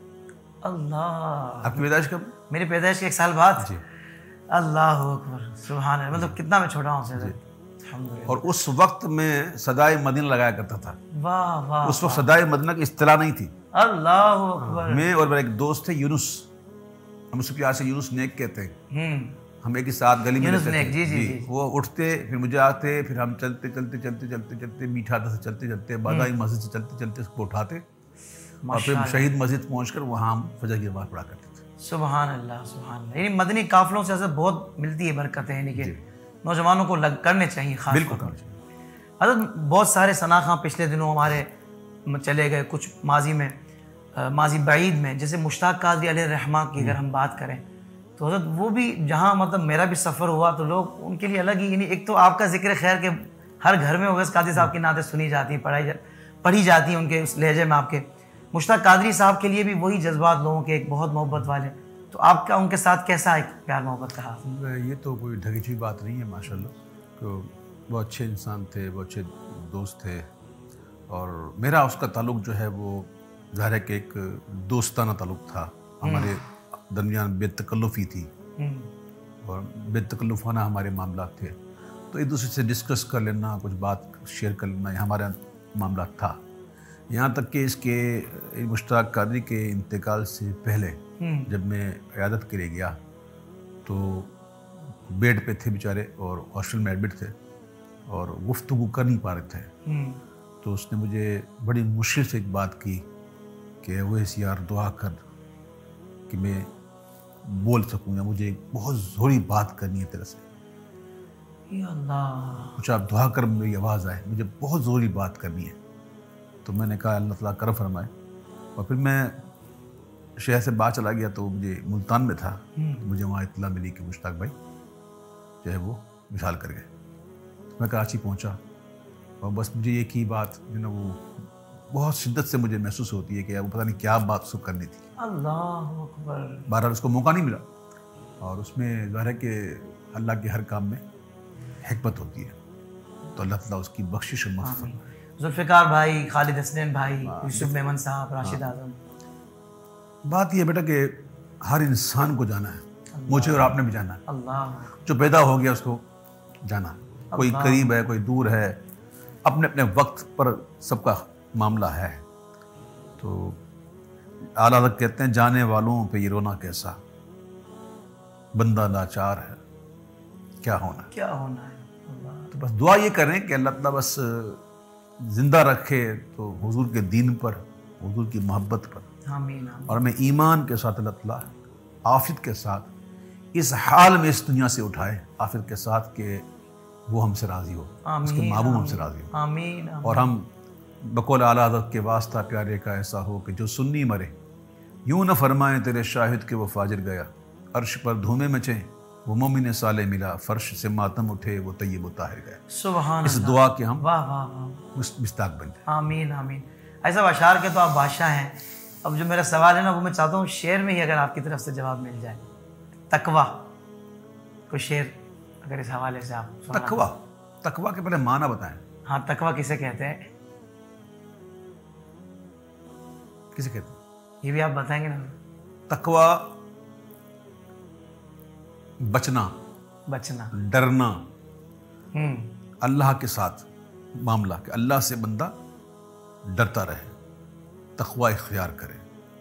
اللہ, آپ کی پیدائش کب؟ میری پیدائش کے ایک سال بعد. جی. اللہ اکبر سبحان اللہ, مطلب کتنا میں چھوٹا ہوں سے. اور اس وقت میں صدائے مدینہ لگایا کرتا تھا. واہ واہ. اس وقت صدائے مدینہ کی اصطلاح نہیں تھی. اللہ اکبر. میں اور میرا ایک دوست تھے یونس, ہم اس کو پیار سے یونس نیک کہتے ہیں, ہم ایک ہی ساتھ گلی میں رہتے تھے. جی جی. وہ اٹھتے پھر مجھے آتے, پھر ہم چلتے چلتے چلتے چلتے چلتے میٹھا سے چلتے چلتے بادائی مسجد سے چلتے چلتے اس کو اٹھاتے اور پھر شہید مسجد پہنچ کر وہاں ہم فجر کی نماز پڑھا کرتے تھے. سبحان اللہ سبحان اللہ. یعنی مدنی قافلوں سے حضرت بہت ملتی ہے برکتیں, یعنی کہ نوجوانوں کو لگ کرنے چاہیے خاص. بالکل. حضرت بہت سارے شناخت پچھلے دنوں ہمارے چلے گئے, کچھ ماضی میں, ماضی بعید میں, جیسے مشتاق قادری علیہ الرحمہ کی اگر ہم بات کریں تو حضرت وہ بھی جہاں مطلب میرا بھی سفر ہوا تو لوگ ان کے لیے الگ ہی, یعنی ایک تو آپ کا ذکر خیر کہ ہر گھر میں اویس قادری صاحب کی نعتیں سنی جاتی ہیں, پڑھائی پڑھی جاتی ہیں ان کے اس لہجے میں آپ کے. مشتاق قادری صاحب کے لیے بھی وہی جذبات لوگوں کے ایک بہت محبت والے, تو آپ کا ان کے ساتھ کیسا ایک پیار محبت کا حاصل؟ یہ تو کوئی ڈھکی چھوئی بات نہیں ہے ماشاء اللہ, تو بہت اچھے انسان تھے, بہت اچھے دوست تھے, اور میرا اس کا تعلق جو ہے وہ ظاہر ہے کہ ایک دوستانہ تعلق تھا. ہمارے درمیان بے تکلفی تھی اور بے تکلفانہ ہمارے معاملات تھے, تو ایک دوسرے سے ڈسکس کر لینا, کچھ بات شیئر کر لینا, یہ ہمارا معاملات تھا. یہاں تک کہ اس کے مشتاق قادری کے انتقال سے پہلے جب میں عیادت کے لیے گیا تو بیڈ پہ تھے بیچارے اور ہاسٹل میں ایڈمٹ تھے اور گفتگو کر نہیں پا رہے تھے, تو اس نے مجھے بڑی مشکل سے ایک بات کی کہ وہ اس یار دعا کر کہ میں بول سکوں, یا مجھے ایک بہت ضروری بات کرنی ہے تیرے سے. یا اللہ, کچھ آپ دعا کر میری آواز آئے, مجھے بہت ضروری بات کرنی ہے. تو میں نے کہا اللہ تعالیٰ کرم فرمائے, اور پھر میں شہر سے باہر چلا گیا تو مجھے ملتان میں تھا، مجھے وہاں اطلاع ملی کہ مشتاق بھائی جو ہے وہ وصال کر گئے. میں کراچی پہنچا اور بس مجھے ایک ہی بات جو نا وہ بہت شدت سے مجھے محسوس ہوتی ہے کہ وہ پتہ نہیں کیا بات اس کو کرنی تھی. اللہ اکبر. بہرحال اس کو موقع نہیں ملا، اور اس میں ظاہر ہے کہ اللہ کے ہر کام میں حکمت ہوتی ہے، تو اللہ تعالیٰ اس کی بخشش و مغفرت. ذوالفقار بھائی، خالد حسنین بھائی، یوسف میمن صاحب، راشد اعظم. بات یہ ہے بیٹا کہ ہر انسان کو جانا ہے، مجھے اور آپ نے بھی جانا ہے. اللہ جو پیدا ہو گیا اس کو جانا، کوئی قریب ہے کوئی دور ہے، اپنے اپنے وقت پر سب کا معاملہ ہے. تو اعلیٰ حضرت کہتے ہیں جانے والوں پہ یہ رونا کیسا، بندہ لاچار ہے کیا ہونا کیا ہونا ہے. اللہ. تو بس دعا یہ کریں کہ اللہ تعالیٰ بس زندہ رکھے تو حضور کے دین پر، حضور کی محبت پر، آمین آمین. اور ہمیں ایمان کے ساتھ اللہ تعالیٰ عافیت کے ساتھ اس حال میں اس دنیا سے اٹھائے، عافیت کے ساتھ کہ وہ ہم سے راضی ہو، اس کے محبوب ہم سے راضی ہو، آمین. اور ہم بقول اعلیٰ حضرت کے واسطہ پیارے کا ایسا ہو کہ جو سنی مرے یوں نہ فرمائیں تیرے شاہد کہ وہ فاجر گیا، عرش پر دھومے مچیں وہ مومن صالح ملا، فرش سے ماتم اٹھے وہ طیب و طاہر گیا. سبحان اس اللہ. دعا کے ہم واہ واہ واہ. مستاق بن جائیں. آمین آمین. ایسا اشعار کے تو آپ بادشاہ ہیں. اب جو میرا سوال ہے نا وہ میں چاہتا ہوں شعر میں ہی اگر آپ کی طرف سے جواب مل جائے. تقویٰ کوئی شعر اگر اس حوالے سے آپ سنا. تقویٰ، تقویٰ کے پہلے معنی بتائیں. ہاں تقویٰ کسے کہتے ہیں؟ کسے کہتے ہیں یہ بھی آپ بتائیں گے نا. تقویٰ بچنا، بچنا، ڈرنا، ہوں اللہ کے ساتھ معاملہ کہ اللہ سے بندہ ڈرتا رہے، تقویٰ اختیار کرے.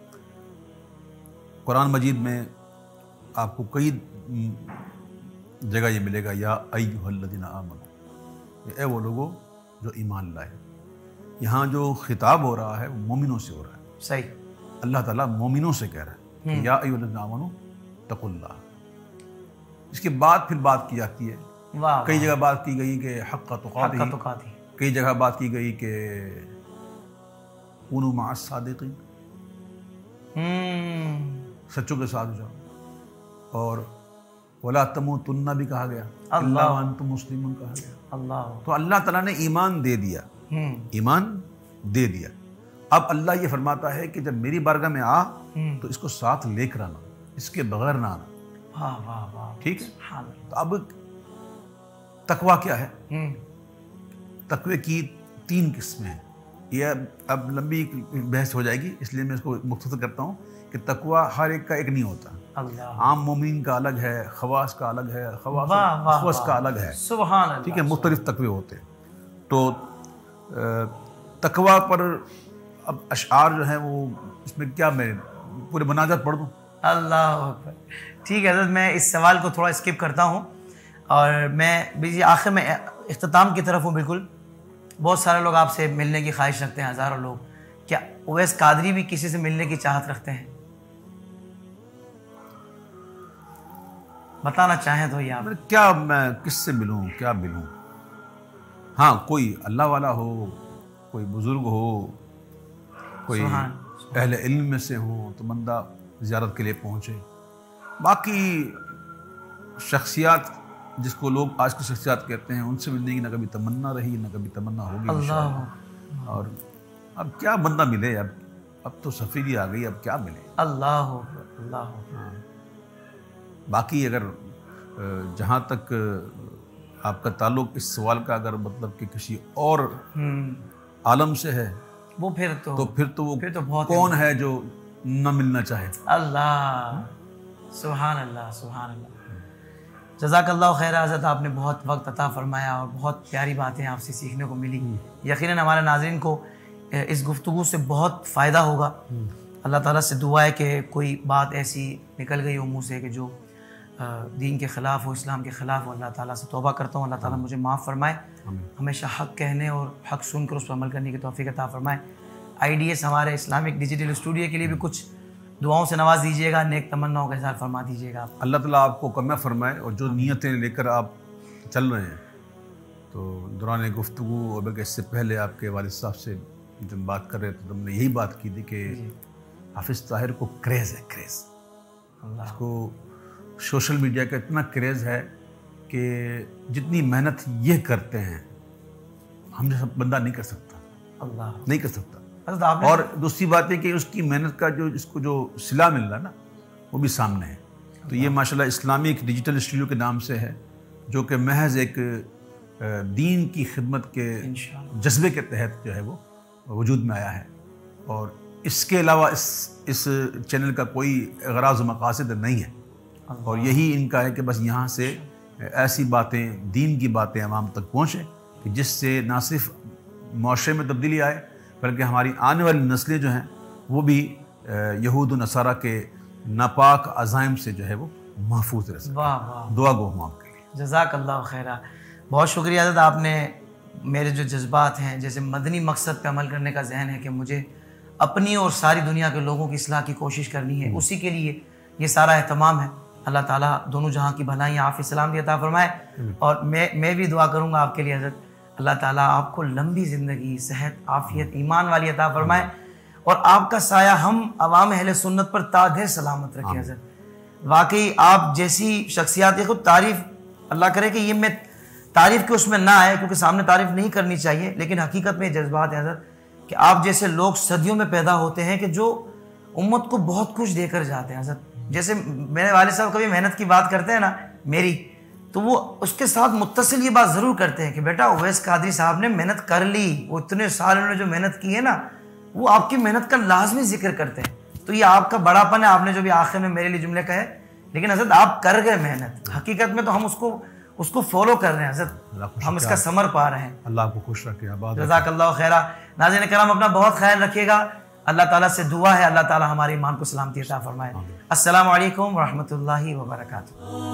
قرآن مجید میں آپ کو کئی جگہ یہ ملے گا یا ایھا الذین آمنوا، اے وہ لوگوں جو ایمان لائے. یہاں جو خطاب ہو رہا ہے وہ مومنوں سے ہو رہا ہے. صحیح. اللہ تعالیٰ مومنوں سے کہہ رہا ہے کہ یا ایھا الذین آمنوا اتقوا اللہ. اس کے بعد پھر بات کی جاتی ہے، واہ. کئی جگہ بات کی گئی کہ حق حق تقاتہ، کا تقاتی. کئی جگہ بات کی گئی کہ کونوا مع الصادقین، ہوں سچوں کے ساتھ جاؤ. اور ولا تموتن بھی کہا گیا، اللہ. الا وانتم مسلمون کہا گیا. اللہ. تو اللہ تعالیٰ نے ایمان دے دیا، ہوں ایمان دے دیا. اب اللہ یہ فرماتا ہے کہ جب میری بارگاہ میں آ ہوں. تو اس کو ساتھ لے کر آنا، اس کے بغیر نہ آنا. واہ واہ واہ. ٹھیک ہے. سبحان اللہ. تو اب تقویٰ کیا ہے؟ ہوں تقوی کی تین قسمیں ہیں. یہ اب لمبی بحث ہو جائے گی، اس لیے میں اس کو مختصر کرتا ہوں کہ تقویٰ ہر ایک کا ایک نہیں ہوتا. اللہ. عام مومن کا الگ ہے، خواص کا الگ ہے، خواص واہ واہ خواص کا الگ ہے. سبحان اللہ. ٹھیک ہے، مختلف تقوی ہوتے ہیں. تو تقویٰ پر اب اشعار جو ہیں وہ اس میں کیا میں پورے مناجات پڑھ دوں؟ اللہ اکبر. ٹھیک ہے حضرت، میں اس سوال کو تھوڑا اسکپ کرتا ہوں اور میں بھی آخر میں اختتام کی طرف ہوں. بالکل بہت سارے لوگ آپ سے ملنے کی خواہش رکھتے ہیں، ہزاروں لوگ. کیا اویس قادری بھی کسی سے ملنے کی چاہت رکھتے ہیں؟ بتانا چاہیں تو یہ آپ. کیا میں کس سے ملوں، کیا ملوں؟ ہاں کوئی اللہ والا ہو، کوئی بزرگ ہو، کوئی سبحان. اہل علم میں سے ہو تو بندہ زیارت کے لیے پہنچے. باقی شخصیات جس کو لوگ آج کی شخصیات کہتے ہیں ان سے ملنے کی نہ کبھی تمنا رہی نہ کبھی تمنا ہوگی انشاءاللہ. اور اب کیا بندہ ملے، اب اب تو سفیری آ گئی، اب کیا ملے. اللہ اللہ. باقی اگر جہاں تک آپ کا تعلق اس سوال کا اگر مطلب کہ کسی اور عالم سے ہے وہ پھر تو تو پھر تو وہ پھر تو بہت کون ہے جو نہ ملنا چاہے. اللہ. سبحان اللہ سبحان اللہ. جزاک اللہ خیر حضرت، آپ نے بہت وقت عطا فرمایا اور بہت پیاری باتیں آپ سے سیکھنے کو ملی. یقیناً ہمارے ناظرین کو اس گفتگو سے بہت فائدہ ہوگا. اللہ تعالیٰ سے دعا ہے کہ کوئی بات ایسی نکل گئی ہو منہ سے کہ جو دین کے خلاف ہو، اسلام کے خلاف ہو. اللہ تعالیٰ سے توبہ کرتا ہوں اللہ تعالیٰ مجھے معاف فرمائے، ہمیشہ حق کہنے اور حق سن کر اس پر عمل کرنے کی توفیق عطا فرمائے. آئی ڈی ایس ہمارے اسلامک ڈیجیٹل اسٹوڈیو کے لیے بھی کچھ دعاؤں سے نواز دیجیے گا، نیک تمناؤں کا اظہار فرما دیجیے گا. اللہ تعالیٰ آپ کو کامیاب فرمائے. اور جو نیتیں لے کر آپ چل رہے ہیں تو دوران گفتگو اور بلکہ اس سے پہلے آپ کے والد صاحب سے جب بات کر رہے تھے تو ہم نے یہی بات کی تھی کہ حافظ طاہر کو کریز ہے، کریز، اس کو سوشل میڈیا کا اتنا کریز ہے کہ جتنی محنت یہ کرتے ہیں ہم جیسا بندہ نہیں کر سکتا، اللہ نہیں کر سکتا۔ حضرت اور دوسری بات ہے کہ اس کی محنت کا جو اس کو جو صلہ مل رہا ہے نا وہ بھی سامنے ہے۔ تو یہ ماشاءاللہ اسلامک ڈیجیٹل اسٹوڈیو کے نام سے ہے، جو کہ محض ایک دین کی خدمت کے جذبے کے تحت جو ہے وہ وجود میں آیا ہے، اور اس کے علاوہ اس اس چینل کا کوئی غرض و مقاصد نہیں ہے، اور یہی ان کا ہے کہ بس یہاں سے ایسی باتیں، دین کی باتیں عوام تک پہنچیں کہ جس سے نہ صرف معاشرے میں تبدیلی آئے بلکہ ہماری آنے والی نسلیں جو ہیں وہ بھی یہود و نصارہ کے ناپاک عزائم سے جو ہے وہ محفوظ رہ سکیں۔ واہ واہ، دعا گو ہم آپ کے لیے۔ جزاک اللہ خیرہ، بہت شکریہ حضرت، آپ نے میرے جو جذبات ہیں، جیسے مدنی مقصد پہ عمل کرنے کا ذہن ہے کہ مجھے اپنی اور ساری دنیا کے لوگوں کی اصلاح کی کوشش کرنی ہے، اسی کے لیے یہ سارا اہتمام ہے۔ اللہ تعالیٰ دونوں جہاں کی بھلائیاں عافیت سلامتی عطا فرمائے، اور میں میں بھی دعا کروں گا آپ کے لیے حضرت، اللہ تعالیٰ آپ کو لمبی زندگی، صحت، عافیت، ایمان والی عطا فرمائے، اور آپ کا سایہ ہم عوام اہل سنت پر تا دیر سلامت رکھے حضرت۔ واقعی آپ جیسی شخصیات کی خود تعریف، اللہ کرے کہ یہ میں تعریف کے اس میں نہ آئے کیونکہ سامنے تعریف نہیں کرنی چاہیے، لیکن حقیقت میں یہ جذبات ہیں حضرت کہ آپ جیسے لوگ صدیوں میں پیدا ہوتے ہیں کہ جو امت کو بہت کچھ دے کر جاتے ہیں حضرت۔ جیسے میرے والد صاحب کبھی محنت کی بات کرتے ہیں نا میری، تو وہ اس کے ساتھ متصل یہ بات ضرور کرتے ہیں کہ بیٹا اویس قادری صاحب نے محنت کر لی، وہ اتنے سال انہوں نے جو محنت کی ہے نا وہ آپ کی محنت کا لازمی ذکر کرتے ہیں۔ تو یہ آپ کا بڑا پن ہے، آپ نے جو بھی آخر میں میرے لیے جملے کہے، لیکن حضرت آپ کر گئے محنت، حقیقت میں تو ہم اس کو اس کو فالو کر رہے ہیں حضرت، ہم اس کا ثمر پا رہے ہیں۔ اللہ آپ کو خوش رکھے، آباد رکھے۔ جزاک اللہ خیرہ۔ ناظرین کرام اپنا بہت خیال رکھیے گا، اللہ تعالیٰ سے دعا ہے اللہ تعالیٰ ہمارے ایمان کو سلامتی عطا فرمائے۔ السلام علیکم ورحمۃ اللہ وبرکاتہ۔